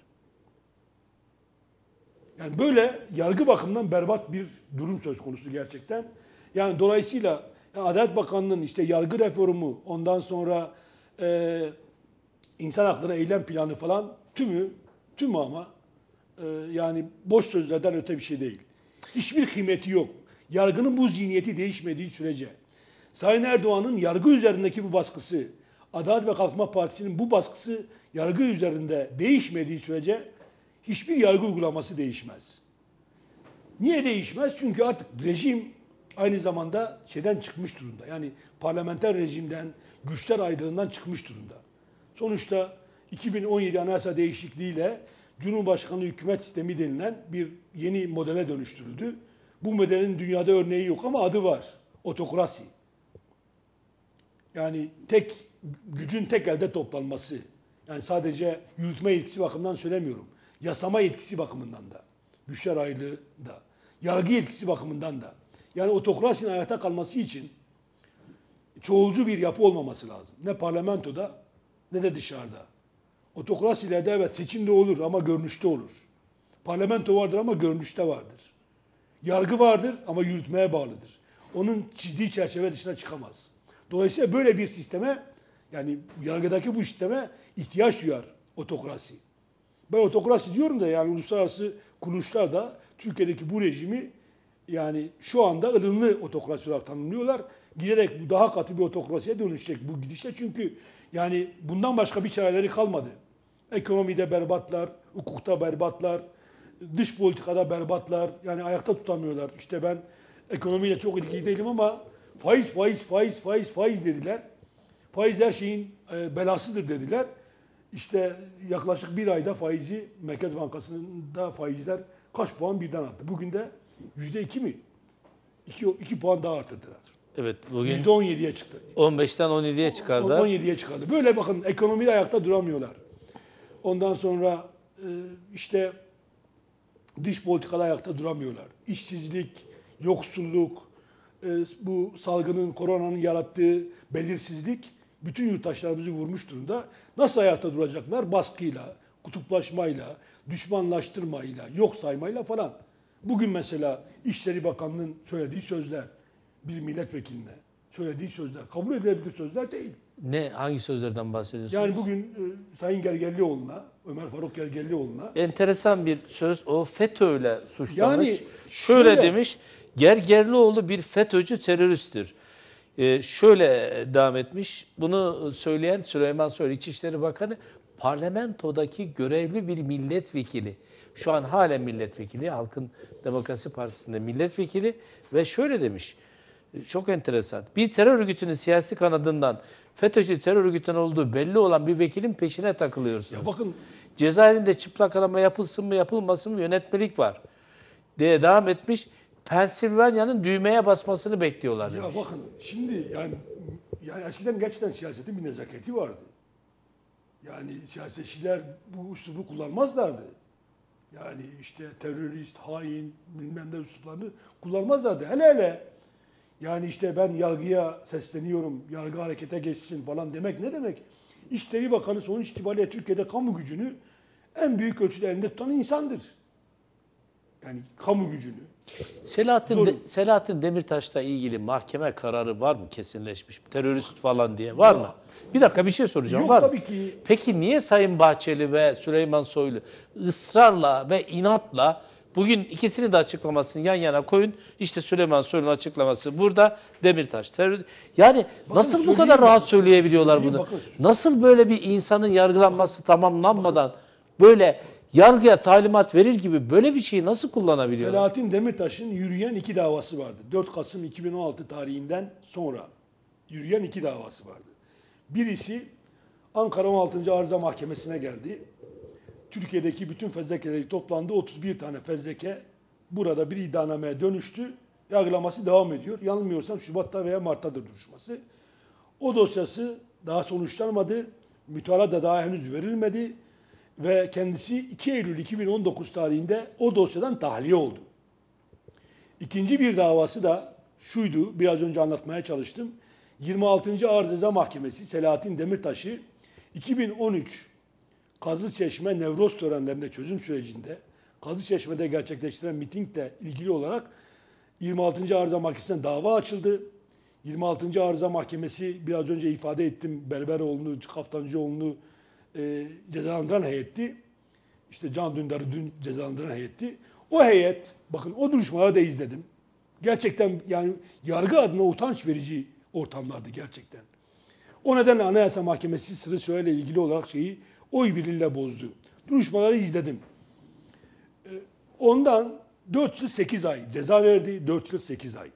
Yani böyle yargı bakımından berbat bir durum söz konusu gerçekten. Yani dolayısıyla yani Adalet Bakanlığı'nın işte yargı reformu, ondan sonra e, insan hakları eylem planı falan tümü, tümü ama e, yani boş sözlerden öte bir şey değil. Hiçbir kıymeti yok. Yargının bu zihniyeti değişmediği sürece, Sayın Erdoğan'ın yargı üzerindeki bu baskısı, Adalet ve Kalkınma Partisi'nin bu baskısı yargı üzerinde değişmediği sürece hiçbir yargı uygulaması değişmez. Niye değişmez? Çünkü artık rejim aynı zamanda şeyden çıkmış durumda. Yani parlamenter rejimden, güçler ayrılığından çıkmış durumda. Sonuçta iki bin on yedi anayasa değişikliğiyle Cumhurbaşkanlığı hükümet sistemi denilen bir yeni modele dönüştürüldü. Bu modelin dünyada örneği yok ama adı var. Otokrasi. Yani tek gücün tek elde toplanması. Yani sadece yürütme yetkisi bakımından söylemiyorum. Yasama yetkisi bakımından da. Güçler ayrılığı da. Yargı yetkisi bakımından da. Yani otokrasinin hayata kalması için çoğulcu bir yapı olmaması lazım. Ne parlamentoda ne de dışarıda. Otokrasilerde evet seçimde olur ama görünüşte olur. Parlamento vardır ama görünüşte vardır. Yargı vardır ama yürütmeye bağlıdır. Onun çizdiği çerçeve dışına çıkamaz. Dolayısıyla böyle bir sisteme, yani yargıdaki bu sisteme ihtiyaç duyar otokrasi. Ben otokrasi diyorum da yani uluslararası kuruluşlar da Türkiye'deki bu rejimi yani şu anda ılımlı otokrasi olarak tanımlıyorlar. Giderek bu daha katı bir otokrasiye dönüşecek bu gidişle. Çünkü yani bundan başka bir çareleri kalmadı. Ekonomide berbatlar, hukukta berbatlar, dış politikada berbatlar. Yani ayakta tutamıyorlar. İşte ben ekonomiyle çok ilgili değilim ama faiz, faiz, faiz, faiz, faiz dediler. Faiz her şeyin e, belasıdır dediler. İşte yaklaşık bir ayda faizi, Merkez Bankası'nda faizler kaç puan birden arttı. Bugün de yüzde iki mi? İki, iki puan daha arttırdılar. Evet, bugün yüzde on yediye çıktı. on beşten on yediye çıkardı. on yediye çıkardı. Böyle bakın ekonomide ayakta duramıyorlar. Ondan sonra e, işte dış politikada ayakta duramıyorlar. İşsizlik, yoksulluk, e, bu salgının, koronanın yarattığı belirsizlik bütün yurttaşlarımızı vurmuş durumda. Nasıl ayakta duracaklar? Baskıyla, kutuplaşmayla, düşmanlaştırmayla, yok saymayla falan. Bugün mesela İçişleri Bakanlığı'nın söylediği sözler, bir milletvekiline söylediği sözler kabul edilebilir sözler değil. Ne, hangi sözlerden bahsediyorsunuz? Yani bugün e, Sayın Gergerlioğlu'na, Ömer Faruk Gergerlioğlu'na Enteresan bir söz, o FETÖ'yle suçlamış. Yani şöyle, şöyle- demiş, Gergerlioğlu bir FETÖ'cü teröristtir. Ee, şöyle devam etmiş, bunu söyleyen Süleyman Soylu, İçişleri Bakanı, parlamentodaki görevli bir milletvekili. Şu an halen milletvekili, Halkın Demokrasi Partisi'nde milletvekili ve şöyle demiş, çok enteresan. Bir terör örgütünün siyasi kanadından FETÖ'cü terör örgütünün olduğu belli olan bir vekilin peşine takılıyorsunuz. ya bakın Cezaevinde çıplak arama yapılsın mı yapılmasın mı yönetmelik var diye devam etmiş. Pensilvanya'nın düğmeye basmasını bekliyorlar demiş. ya bakın şimdi yani yani eskiden gerçekten siyasetin bir nezaketi vardı. Yani siyasetçiler bu üslubu kullanmazlardı. Yani işte terörist, hain, bilmem ne üsluplarını kullanmazlardı. Hele hele yani işte ben yargıya sesleniyorum, yargı harekete geçsin falan demek ne demek? İçişleri Bakanı sonuç itibariyle Türkiye'de kamu gücünü en büyük ölçüde elinde tutan insandır. Yani kamu gücünü. Selahattin, Doğru. de, Selahattin Demirtaş'la ilgili mahkeme kararı var mı kesinleşmiş? Terörist falan diye var Ya. mı? Bir dakika bir şey soracağım. Yok var mı? tabii ki. Peki niye Sayın Bahçeli ve Süleyman Soylu ısrarla ve inatla bugün ikisini de açıklamasını yan yana koyun. İşte Süleyman Soylu'nun açıklaması burada, Demirtaş terör. Yani Bakın nasıl bu söyleyeyim kadar bakın, rahat söyleyebiliyorlar söyleyeyim bunu? bakın. Nasıl böyle bir insanın yargılanması tamamlanmadan böyle yargıya talimat verir gibi böyle bir şeyi nasıl kullanabiliyorlar? Selahattin Demirtaş'ın yürüyen iki davası vardı. dört Kasım iki bin on altı tarihinden sonra yürüyen iki davası vardı. Birisi Ankara on altıncı Arıza Mahkemesi'ne geldi. Türkiye'deki bütün fezlekeleri toplandı. otuz bir tane fezleke burada bir iddianameye dönüştü. Yargılaması devam ediyor. Yanılmıyorsam Şubat'ta veya Mart'tadır duruşması. O dosyası daha sonuçlanmadı. Mütalaa da daha henüz verilmedi. Ve kendisi iki Eylül iki bin on dokuz tarihinde o dosyadan tahliye oldu. İkinci bir davası da şuydu, biraz önce anlatmaya çalıştım. yirmi altıncı Ağır Ceza Mahkemesi Selahattin Demirtaş'ı iki bin on üç Kazlıçeşme Nevroz törenlerinde çözüm sürecinde Kazlıçeşme'de gerçekleştirilen mitingle ilgili olarak yirmi altıncı Ağır Ceza Mahkemesi'nden dava açıldı. yirmi altıncı Ağır Ceza Mahkemesi biraz önce ifade ettim Berberoğlu'nu, Kaftancıoğlu'nu e, cezalandıran heyetti. İşte Can Dündar'ı dün cezalandıran heyetti. O heyet, bakın o duruşmaları da izledim. Gerçekten yani yargı adına utanç verici ortamlardı gerçekten. O nedenle Anayasa Mahkemesi Sırrı Süreyle ilgili olarak şeyi oy birliğiyle bozdu. Duruşmaları izledim. Ee, ondan dört yıl sekiz ay ceza verdi. dört yıl sekiz ay.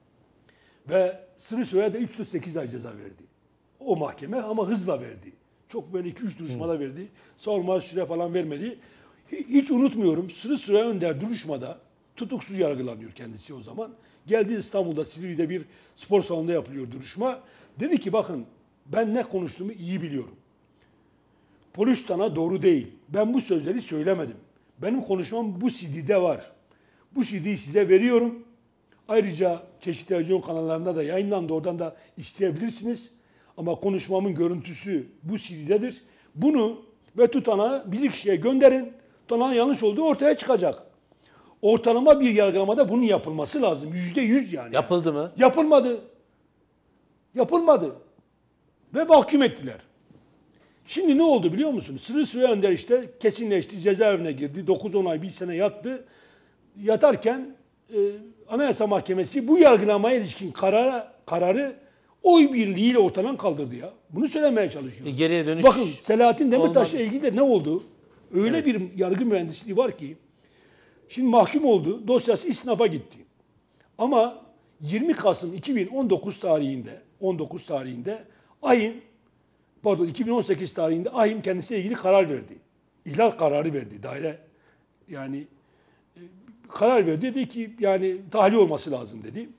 Ve Sırrı Süreyle de üç yıl sekiz ay ceza verdi. O mahkeme ama hızla verdi. Çok böyle iki üç duruşmada hmm. verdi. Savunma süre falan vermedi. Hiç unutmuyorum. Sırrı Süre Önder duruşmada tutuksuz yargılanıyor kendisi o zaman. Geldi İstanbul'da Silivri'de bir spor salonunda yapılıyor duruşma. Dedi ki bakın ben ne konuştuğumu iyi biliyorum. Polistana doğru değil. Ben bu sözleri söylemedim. Benim konuşmam bu C D'de var. Bu C D'yi size veriyorum. Ayrıca çeşitli televizyon kanallarında da yayınlandı. Oradan da isteyebilirsiniz. Ama konuşmamın görüntüsü bu C D'dedir. Bunu ve tutanağı bilirkişiye gönderin. Tutanağın yanlış olduğu ortaya çıkacak. Ortalama bir yargılamada bunun yapılması lazım. Yüzde yüz yani. Yapıldı mı? Yapılmadı. Yapılmadı. Ve mahkum ettiler. Şimdi ne oldu biliyor musunuz? Sırrı Süre Önder işte kesinleşti. Cezaevine girdi. dokuz on ay bir sene yattı. Yatarken e, Anayasa Mahkemesi bu yargılamaya ilişkin karara, kararı oy birliğiyle ortadan kaldırdı ya. Bunu söylemeye çalışıyor. E, geriye dönüş. Bakın Selahattin Demirtaş'la olmadı. ilgili de ne oldu? Öyle evet. bir yargı mühendisliği var ki şimdi mahkum oldu. Dosyası isnafa gitti. Ama yirmi Kasım iki bin on dokuz tarihinde on dokuz tarihinde AYİM pardon iki bin on sekiz tarihinde AYİM kendisiyle ilgili karar verdi. İhlal kararı verdi. Daire yani e, karar verdi. Dedi ki yani tahliye olması lazım dedi.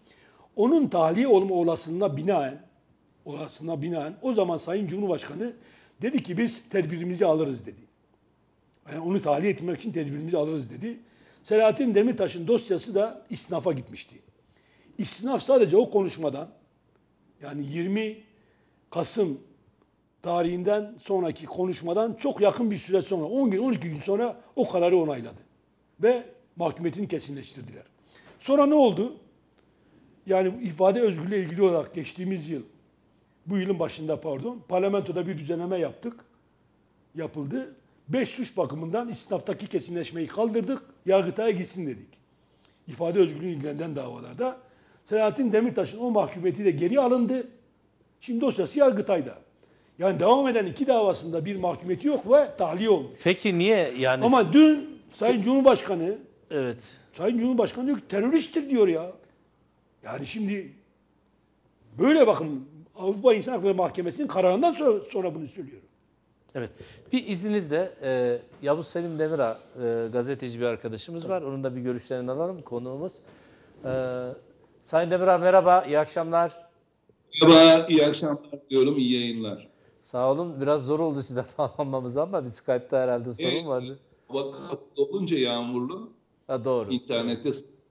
Onun tahliye olma olasılığına binaen, olasılığına binaen o zaman Sayın Cumhurbaşkanı dedi ki biz tedbirimizi alırız dedi. Yani onu tahliye etmek için tedbirimizi alırız dedi. Selahattin Demirtaş'ın dosyası da isnafa gitmişti. İstinaf sadece o konuşmadan, yani yirmi Kasım tarihinden sonraki konuşmadan çok yakın bir süre sonra, on gün on iki gün sonra o kararı onayladı. Ve mahkumiyetini kesinleştirdiler. Sonra ne oldu? Yani ifade özgürlüğü ilgili olarak geçtiğimiz yıl, bu yılın başında pardon, parlamentoda bir düzenleme yaptık. Yapıldı. Beş suç bakımından isnaftaki kesinleşmeyi kaldırdık. Yargıtay'a gitsin dedik. İfade özgürlüğünü ilgilenen davalarda. Selahattin Demirtaş'ın o mahkumiyeti de geri alındı. Şimdi dosyası Yargıtay'da. Yani devam eden iki davasında bir mahkumiyeti yok ve tahliye olmuş. Peki niye yani? Ama dün Sayın Cumhurbaşkanı, Evet. Sayın Cumhurbaşkanı diyor ki teröristtir diyor ya. Yani şimdi böyle bakın Avrupa İnsan Hakları Mahkemesi'nin kararından sonra, sonra bunu söylüyorum. Evet. Bir izninizle e, Yavuz Selim Demirağ e, gazeteci bir arkadaşımız var. Onun da bir görüşlerini alalım konuğumuz. E, Sayın Demirağ merhaba, iyi akşamlar. Merhaba, iyi akşamlar diyorum, iyi yayınlar. Sağ olun. Biraz zor oldu size bağlanmamız ama bir Skype'ta herhalde sorun Evet, vardı. hava kapalı olunca yağmurlu, Ha, doğru. internette...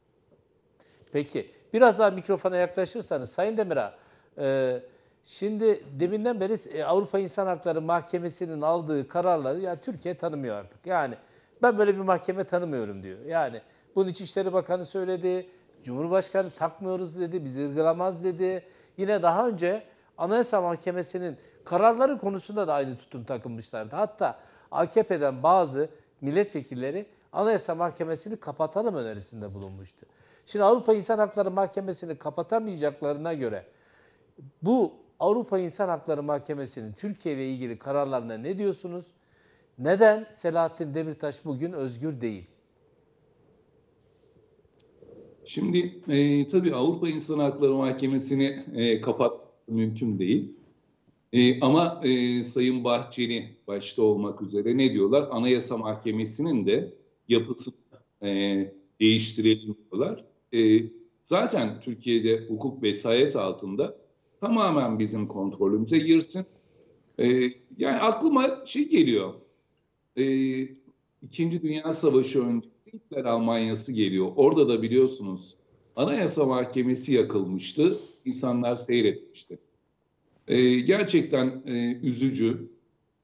Peki. Biraz daha mikrofona yaklaşırsanız Sayın Demirağ, e, şimdi deminden beri e, Avrupa İnsan Hakları Mahkemesi'nin aldığı kararları ya Türkiye tanımıyor artık. Yani ben böyle bir mahkeme tanımıyorum diyor. Yani bunu İçişleri Bakanı söyledi, Cumhurbaşkanı takmıyoruz dedi, bizi ırgalamaz dedi. Yine daha önce Anayasa Mahkemesi'nin kararları konusunda da aynı tutum takınmışlardı. Hatta A K P'den bazı milletvekilleri Anayasa Mahkemesi'ni kapatalım önerisinde bulunmuştu. Şimdi Avrupa İnsan Hakları Mahkemesi'ni kapatamayacaklarına göre bu Avrupa İnsan Hakları Mahkemesi'nin Türkiye ile ilgili kararlarına ne diyorsunuz? Neden Selahattin Demirtaş bugün özgür değil? Şimdi e, tabii Avrupa İnsan Hakları Mahkemesi'ni e, kapatmak mümkün değil. E, ama e, Sayın Bahçeli başta olmak üzere ne diyorlar? Anayasa Mahkemesi'nin de yapısını e, değiştirelim diyorlar. E, zaten Türkiye'de hukuk vesayet altında tamamen bizim kontrolümüze girsin. E, yani aklıma şey geliyor. E, İkinci Dünya Savaşı öncesi Hitler Almanyası geliyor. Orada da biliyorsunuz Anayasa Mahkemesi yakılmıştı. İnsanlar seyretmişti. E, gerçekten e, üzücü.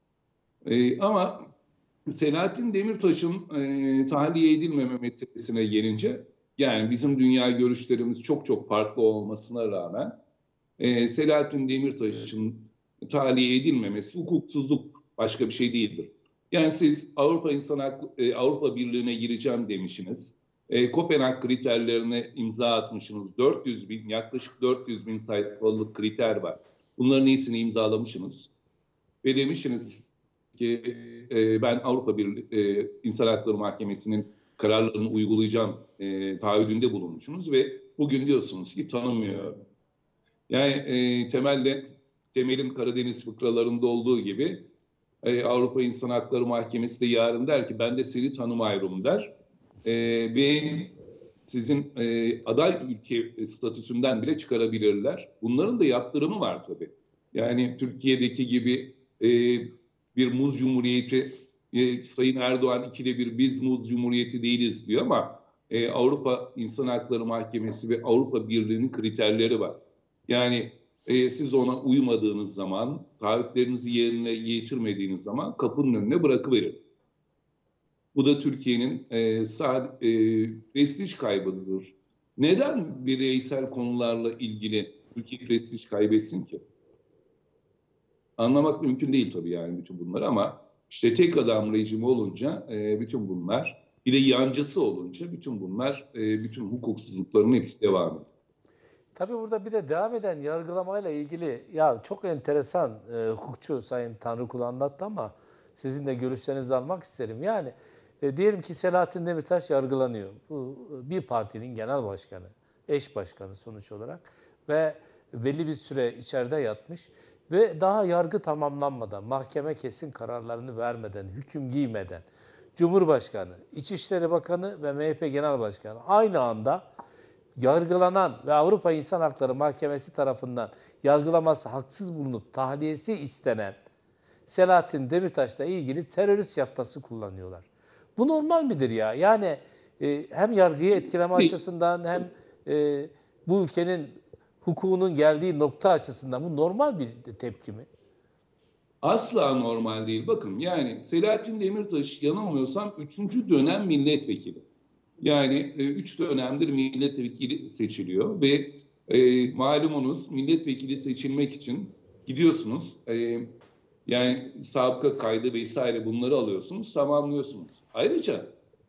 E, ama Selahattin Demirtaş'ın e, tahliye edilmeme meselesine gelince, yani bizim dünya görüşlerimiz çok çok farklı olmasına rağmen e, Selahattin Demirtaş'ın tahliye edilmemesi hukuksuzluk, başka bir şey değildir. Yani siz Avrupa İnsan Hakları, e, Avrupa Birliği'ne gireceğim demişsiniz. E, Kopenhag kriterlerine imza atmışsınız. dört yüz bin, yaklaşık dört yüz bin sayfalık kriter var. Bunların iyisini imzalamışsınız. Ve demişsiniz ki e, ben Avrupa Birliği e, İnsan Hakları Mahkemesi'nin kararlarını uygulayacağım e, taahhüdünde bulunmuşsunuz ve bugün diyorsunuz ki tanımıyor. Yani e, temelde Temel'in Karadeniz fıkralarında olduğu gibi e, Avrupa İnsan Hakları Mahkemesi de yarın der ki ben de seni tanımıyorum der. E, ve sizin e, aday ülke statüsünden bile çıkarabilirler. Bunların da yaptırımı var tabii. Yani Türkiye'deki gibi e, bir muz cumhuriyeti, e, Sayın Erdoğan ikide bir biz muz cumhuriyeti değiliz diyor ama e, Avrupa İnsan Hakları Mahkemesi ve Avrupa Birliği'nin kriterleri var. Yani e, siz ona uymadığınız zaman, taahhütlerinizi yerine getirmediğiniz zaman kapının önüne bırakıverin. Bu da Türkiye'nin e, sağ, e, prestij kaybıdır. Neden bireysel konularla ilgili Türkiye prestij kaybetsin ki? Anlamak mümkün değil tabii yani bütün bunları ama işte tek adam rejimi olunca e, bütün bunlar, bir de yancısı olunca bütün bunlar, e, bütün hukuksuzlukların hepsi devam ediyor. Tabii burada bir de devam eden yargılamayla ilgili ya çok enteresan e, hukukçu Sayın Tanrıkul anlattı ama sizin de görüşlerinizi almak isterim. Yani e, diyelim ki Selahattin Demirtaş yargılanıyor. Bu bir partinin genel başkanı, eş başkanı sonuç olarak ve belli bir süre içeride yatmış ve daha yargı tamamlanmadan, mahkeme kesin kararlarını vermeden, hüküm giymeden Cumhurbaşkanı, İçişleri Bakanı ve M H P Genel Başkanı aynı anda yargılanan ve Avrupa İnsan Hakları Mahkemesi tarafından yargılaması haksız bulunup tahliyesi istenen Selahattin Demirtaş'la ilgili terörist yaftası kullanıyorlar. Bu normal midir ya? Yani e, hem yargıyı etkileme açısından hem e, bu ülkenin hukukunun geldiği nokta açısından bu normal bir tepki mi? Asla normal değil. Bakın yani Selahattin Demirtaş yanılmıyorsam üçüncü dönem milletvekili. Yani e, üç dönemdir milletvekili seçiliyor ve e, malumunuz milletvekili seçilmek için gidiyorsunuz. E, yani sabıka kaydı vesaire bunları alıyorsunuz, tamamlıyorsunuz. Ayrıca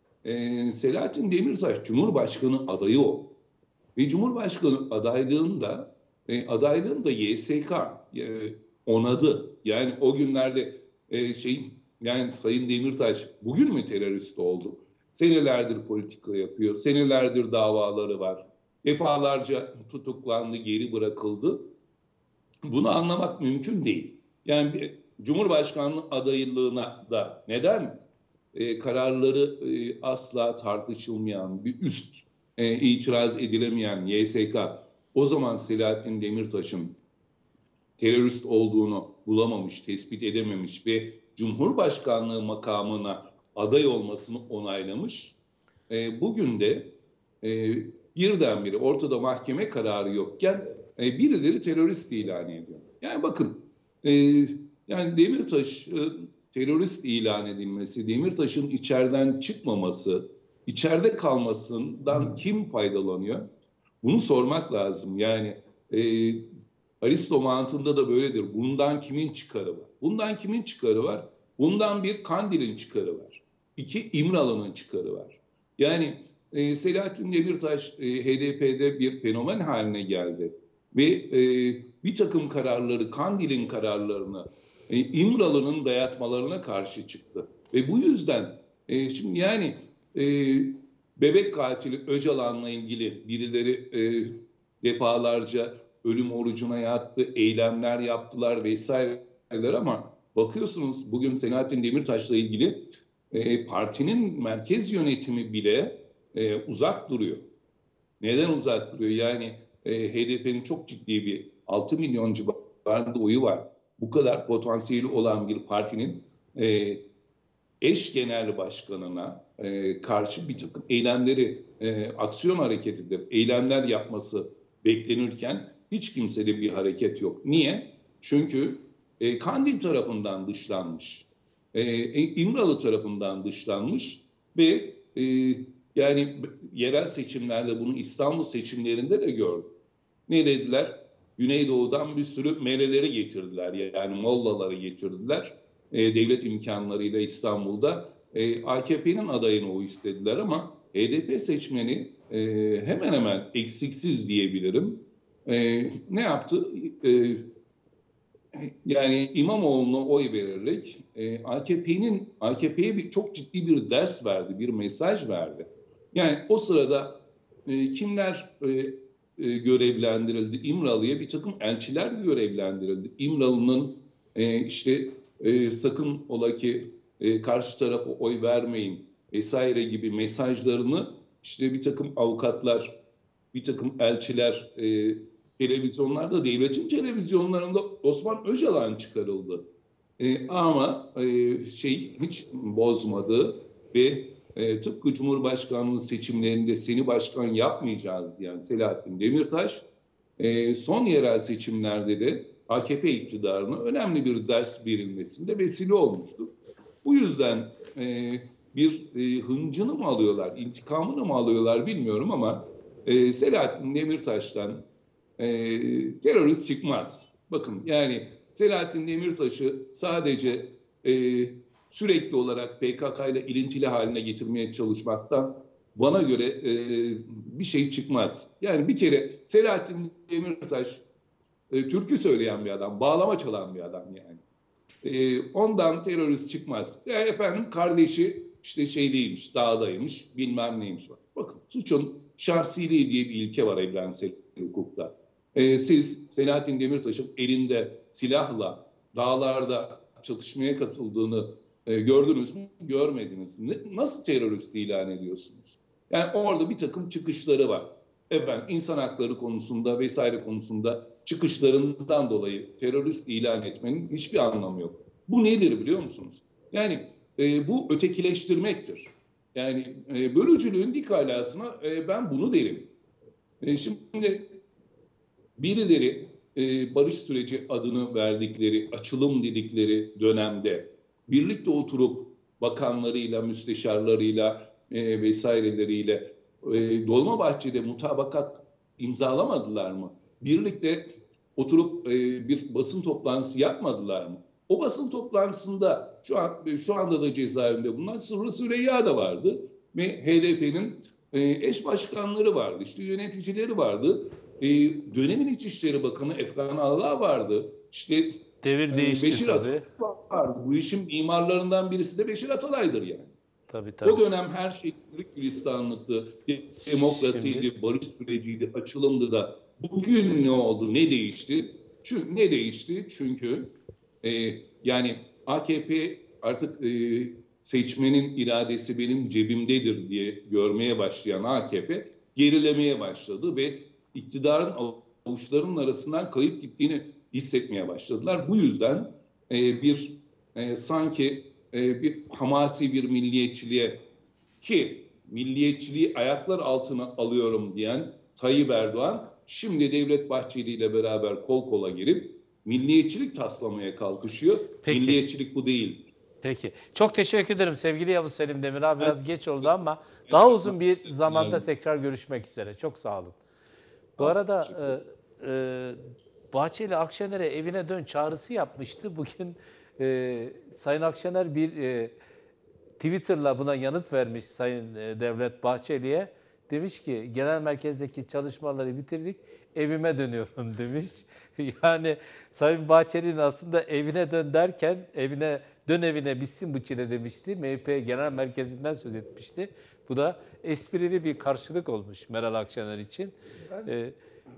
e, Selahattin Demirtaş Cumhurbaşkanı adayı o. Ve Cumhurbaşkanı adaylığında e, adaylığında Y S K e, onadı. Yani o günlerde e, şey yani Sayın Demirtaş bugün mü terörist oldu? Senelerdir politika yapıyor. Senelerdir davaları var. Defalarca tutuklandı, geri bırakıldı. Bunu anlamak mümkün değil. Yani bir Cumhurbaşkanlığı adaylığına da neden e, kararları e, asla tartışılmayan, bir üst e, itiraz edilemeyen Y S K o zaman Selahattin Demirtaş'ın terörist olduğunu bulamamış, tespit edememiş ve Cumhurbaşkanlığı makamına aday olmasını onaylamış. E, bugün de e, birdenbire ortada mahkeme kararı yokken e, birileri terörist ilan ediyor. Yani bakın e, yani Demirtaş e, terörist ilan edilmesi, Demirtaş'ın içeriden çıkmaması, içeride kalmasından kim faydalanıyor? Bunu sormak lazım. Yani e, Aristo mantığında da böyledir. Bundan kimin çıkarı var? Bundan kimin çıkarı var? Bundan bir Kandil'in çıkarı var. İki İmralı'nın çıkarı var. Yani e, Selahattin Demirtaş e, H D P'de bir fenomen haline geldi. Ve e, bir takım kararları, Kandil'in kararlarını e, İmralı'nın dayatmalarına karşı çıktı. Ve bu yüzden e, şimdi yani e, bebek katili Öcalan'la ilgili birileri e, defalarca ölüm orucuna yattı, eylemler yaptılar vesaireler ama bakıyorsunuz bugün Selahattin Demirtaş'la ilgili e, partinin merkez yönetimi bile e, uzak duruyor. Neden uzak duruyor? Yani e, H D P'nin çok ciddi bir altı milyon civarında oyu var. Bu kadar potansiyeli olan bir partinin e, eş genel başkanına e, karşı bir takım eylemleri, e, aksiyon hareketidir, eylemler yapması beklenirken hiç kimsede bir hareket yok. Niye? Çünkü e, Kandil tarafından dışlanmış, e, İmralı tarafından dışlanmış ve e, yani yerel seçimlerde bunu İstanbul seçimlerinde de gördük. Ne dediler? Güneydoğu'dan bir sürü meleleri getirdiler. Yani mollaları getirdiler. E, devlet imkanlarıyla İstanbul'da e, A K P'nin adayını o istediler ama H D P seçmeni e, hemen hemen eksiksiz diyebilirim. E, ne yaptı? E, yani İmamoğlu'na oy vererek e, A K P'nin A K P'ye bir, çok ciddi bir ders verdi, bir mesaj verdi. Yani o sırada e, kimler e, e, görevlendirildi? İmralı'ya bir takım elçiler görevlendirildi. İmralı'nın e, işte e, sakın ola ki e, karşı tarafa oy vermeyin vesaire gibi mesajlarını işte bir takım avukatlar, bir takım elçiler e, televizyonlarda, devletin televizyonlarında Osman Öcalan çıkarıldı. E, ama e, şey hiç bozmadı ve e, tıpkı Cumhurbaşkanlığı seçimlerinde seni başkan yapmayacağız diyen Selahattin Demirtaş e, son yerel seçimlerde de A K P iktidarına önemli bir ders verilmesinde vesile olmuştur. Bu yüzden e, bir e, hıncını mı alıyorlar, intikamını mı alıyorlar bilmiyorum ama e, Selahattin Demirtaş'tan e, terörist çıkmaz. Bakın yani Selahattin Demirtaş'ı sadece e, sürekli olarak P K K ile ilintili haline getirmeye çalışmaktan bana göre e, bir şey çıkmaz. Yani bir kere Selahattin Demirtaş e, türkü söyleyen bir adam, bağlama çalan bir adam yani. E, ondan terörist çıkmaz. E, efendim kardeşi işte şeydeymiş, dağdaymış, bilmem neymiş. Bakın suçun şahsiliği diye bir ilke var evrensel hukukta. E, siz Selahattin Demirtaş'ın elinde silahla dağlarda çatışmaya katıldığını e, gördünüz mü? Görmediniz. Ne, nasıl terörist ilan ediyorsunuz? Yani orada bir takım çıkışları var. efendim, insan hakları konusunda vesaire konusunda çıkışlarından dolayı terörist ilan etmenin hiçbir anlamı yok. Bu nedir biliyor musunuz? Yani e, bu ötekileştirmektir. Yani e, bölücülüğün dik alasına e, ben bunu derim. E, şimdi birileri e, barış süreci adını verdikleri, açılım dedikleri dönemde birlikte oturup bakanlarıyla, müsteşarlarıyla e, vesaireleriyle e, Dolmabahçe'de mutabakat imzalamadılar mı? Birlikte oturup e, bir basın toplantısı yapmadılar mı? O basın toplantısında şu an şu anda da cezaevinde bulunan Sırrı Süreyya da vardı ve H D P'nin e, eş başkanları vardı, işte yöneticileri vardı. E, dönemin İçişleri Bakanı Efkan Ala vardı. İşte Devir e, değişti Beşir tabii. Atalay vardı. Bu işin mimarlarından birisi de Beşir Atalay'dır yani. Tabii tabii. O dönem her şey Türk Gülistanlıklı, demokrasiydi, Şimdi... barış süreciydi, açılımdı da bugün ne oldu, ne değişti? Çünkü ne değişti? Çünkü e, yani A K P artık e, seçmenin iradesi benim cebimdedir diye görmeye başlayan A K P gerilemeye başladı ve iktidarın avuçlarının arasından kayıp gittiğini hissetmeye başladılar. Bu yüzden e, bir e, sanki e, bir hamasi bir milliyetçiliğe, ki milliyetçiliği ayaklar altına alıyorum diyen Tayyip Erdoğan şimdi Devlet Bahçeli ile beraber kol kola girip milliyetçilik taslamaya kalkışıyor. Peki. Milliyetçilik bu değil. Peki. Çok teşekkür ederim sevgili Yavuz Selim Demir abi. Biraz geç oldu ama daha uzun bir zamanda tekrar görüşmek üzere. Çok sağ olun. Bu arada e, e, Bahçeli Akşener'e evine dön çağrısı yapmıştı. Bugün e, Sayın Akşener bir e, Twitter'la buna yanıt vermiş Sayın e, Devlet Bahçeli'ye. Demiş ki genel merkezdeki çalışmaları bitirdik, evime dönüyorum demiş. Yani Sayın Bahçeli'nin aslında evine dön derken evine dön evine bitsin bu çile demişti. M H P genel merkezinden söz etmişti. Bu da esprili bir karşılık olmuş Meral Akşener için. Ben, ee,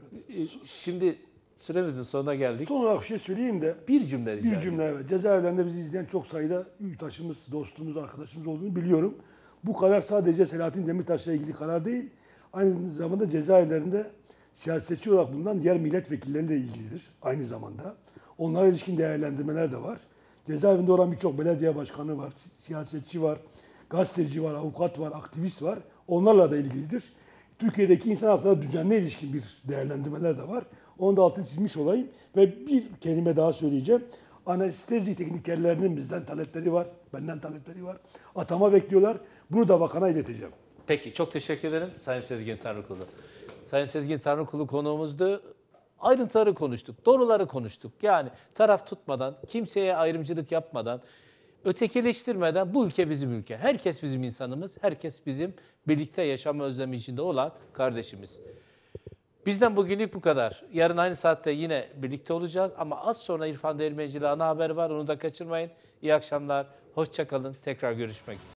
şimdi süremizin sonuna geldik. Son olarak bir şey söyleyeyim de. Bir cümle rica Bir cümle evet. Cezaevlerinde bizi izleyen çok sayıda yurttaşımız, dostumuz, arkadaşımız olduğunu biliyorum. Bu karar sadece Selahattin Demirtaş'la ilgili karar değil. Aynı zamanda cezaevlerinde siyasetçi olarak bulunan diğer milletvekilleriyle ilgilidir. Aynı zamanda. Onlara ilişkin değerlendirmeler de var. Cezaevinde olan birçok belediye başkanı var, siyasetçi var, gazeteci var, avukat var, aktivist var. Onlarla da ilgilidir. Türkiye'deki insan hakları düzenine ilişkin bir değerlendirmeler de var. Onu da altını çizmiş olayım. Ve bir kelime daha söyleyeceğim. Anestezi teknikerlerinin bizden talepleri var. Benden talepleri var. Atama bekliyorlar. Bunu da bakana ileteceğim. Peki, çok teşekkür ederim Sayın Sezgin Tanrıkulu. Sayın Sezgin Tanrıkulu konuğumuzdu. Ayrıntıları konuştuk, doğruları konuştuk. Yani taraf tutmadan, kimseye ayrımcılık yapmadan, ötekileştirmeden bu ülke bizim ülke. Herkes bizim insanımız, herkes bizim birlikte yaşama özlemi içinde olan kardeşimiz. Bizden bugünlük bu kadar. Yarın aynı saatte yine birlikte olacağız ama az sonra İrfan Değirmenci ile ana haber var. Onu da kaçırmayın. İyi akşamlar, hoşça kalın. Tekrar görüşmek üzere.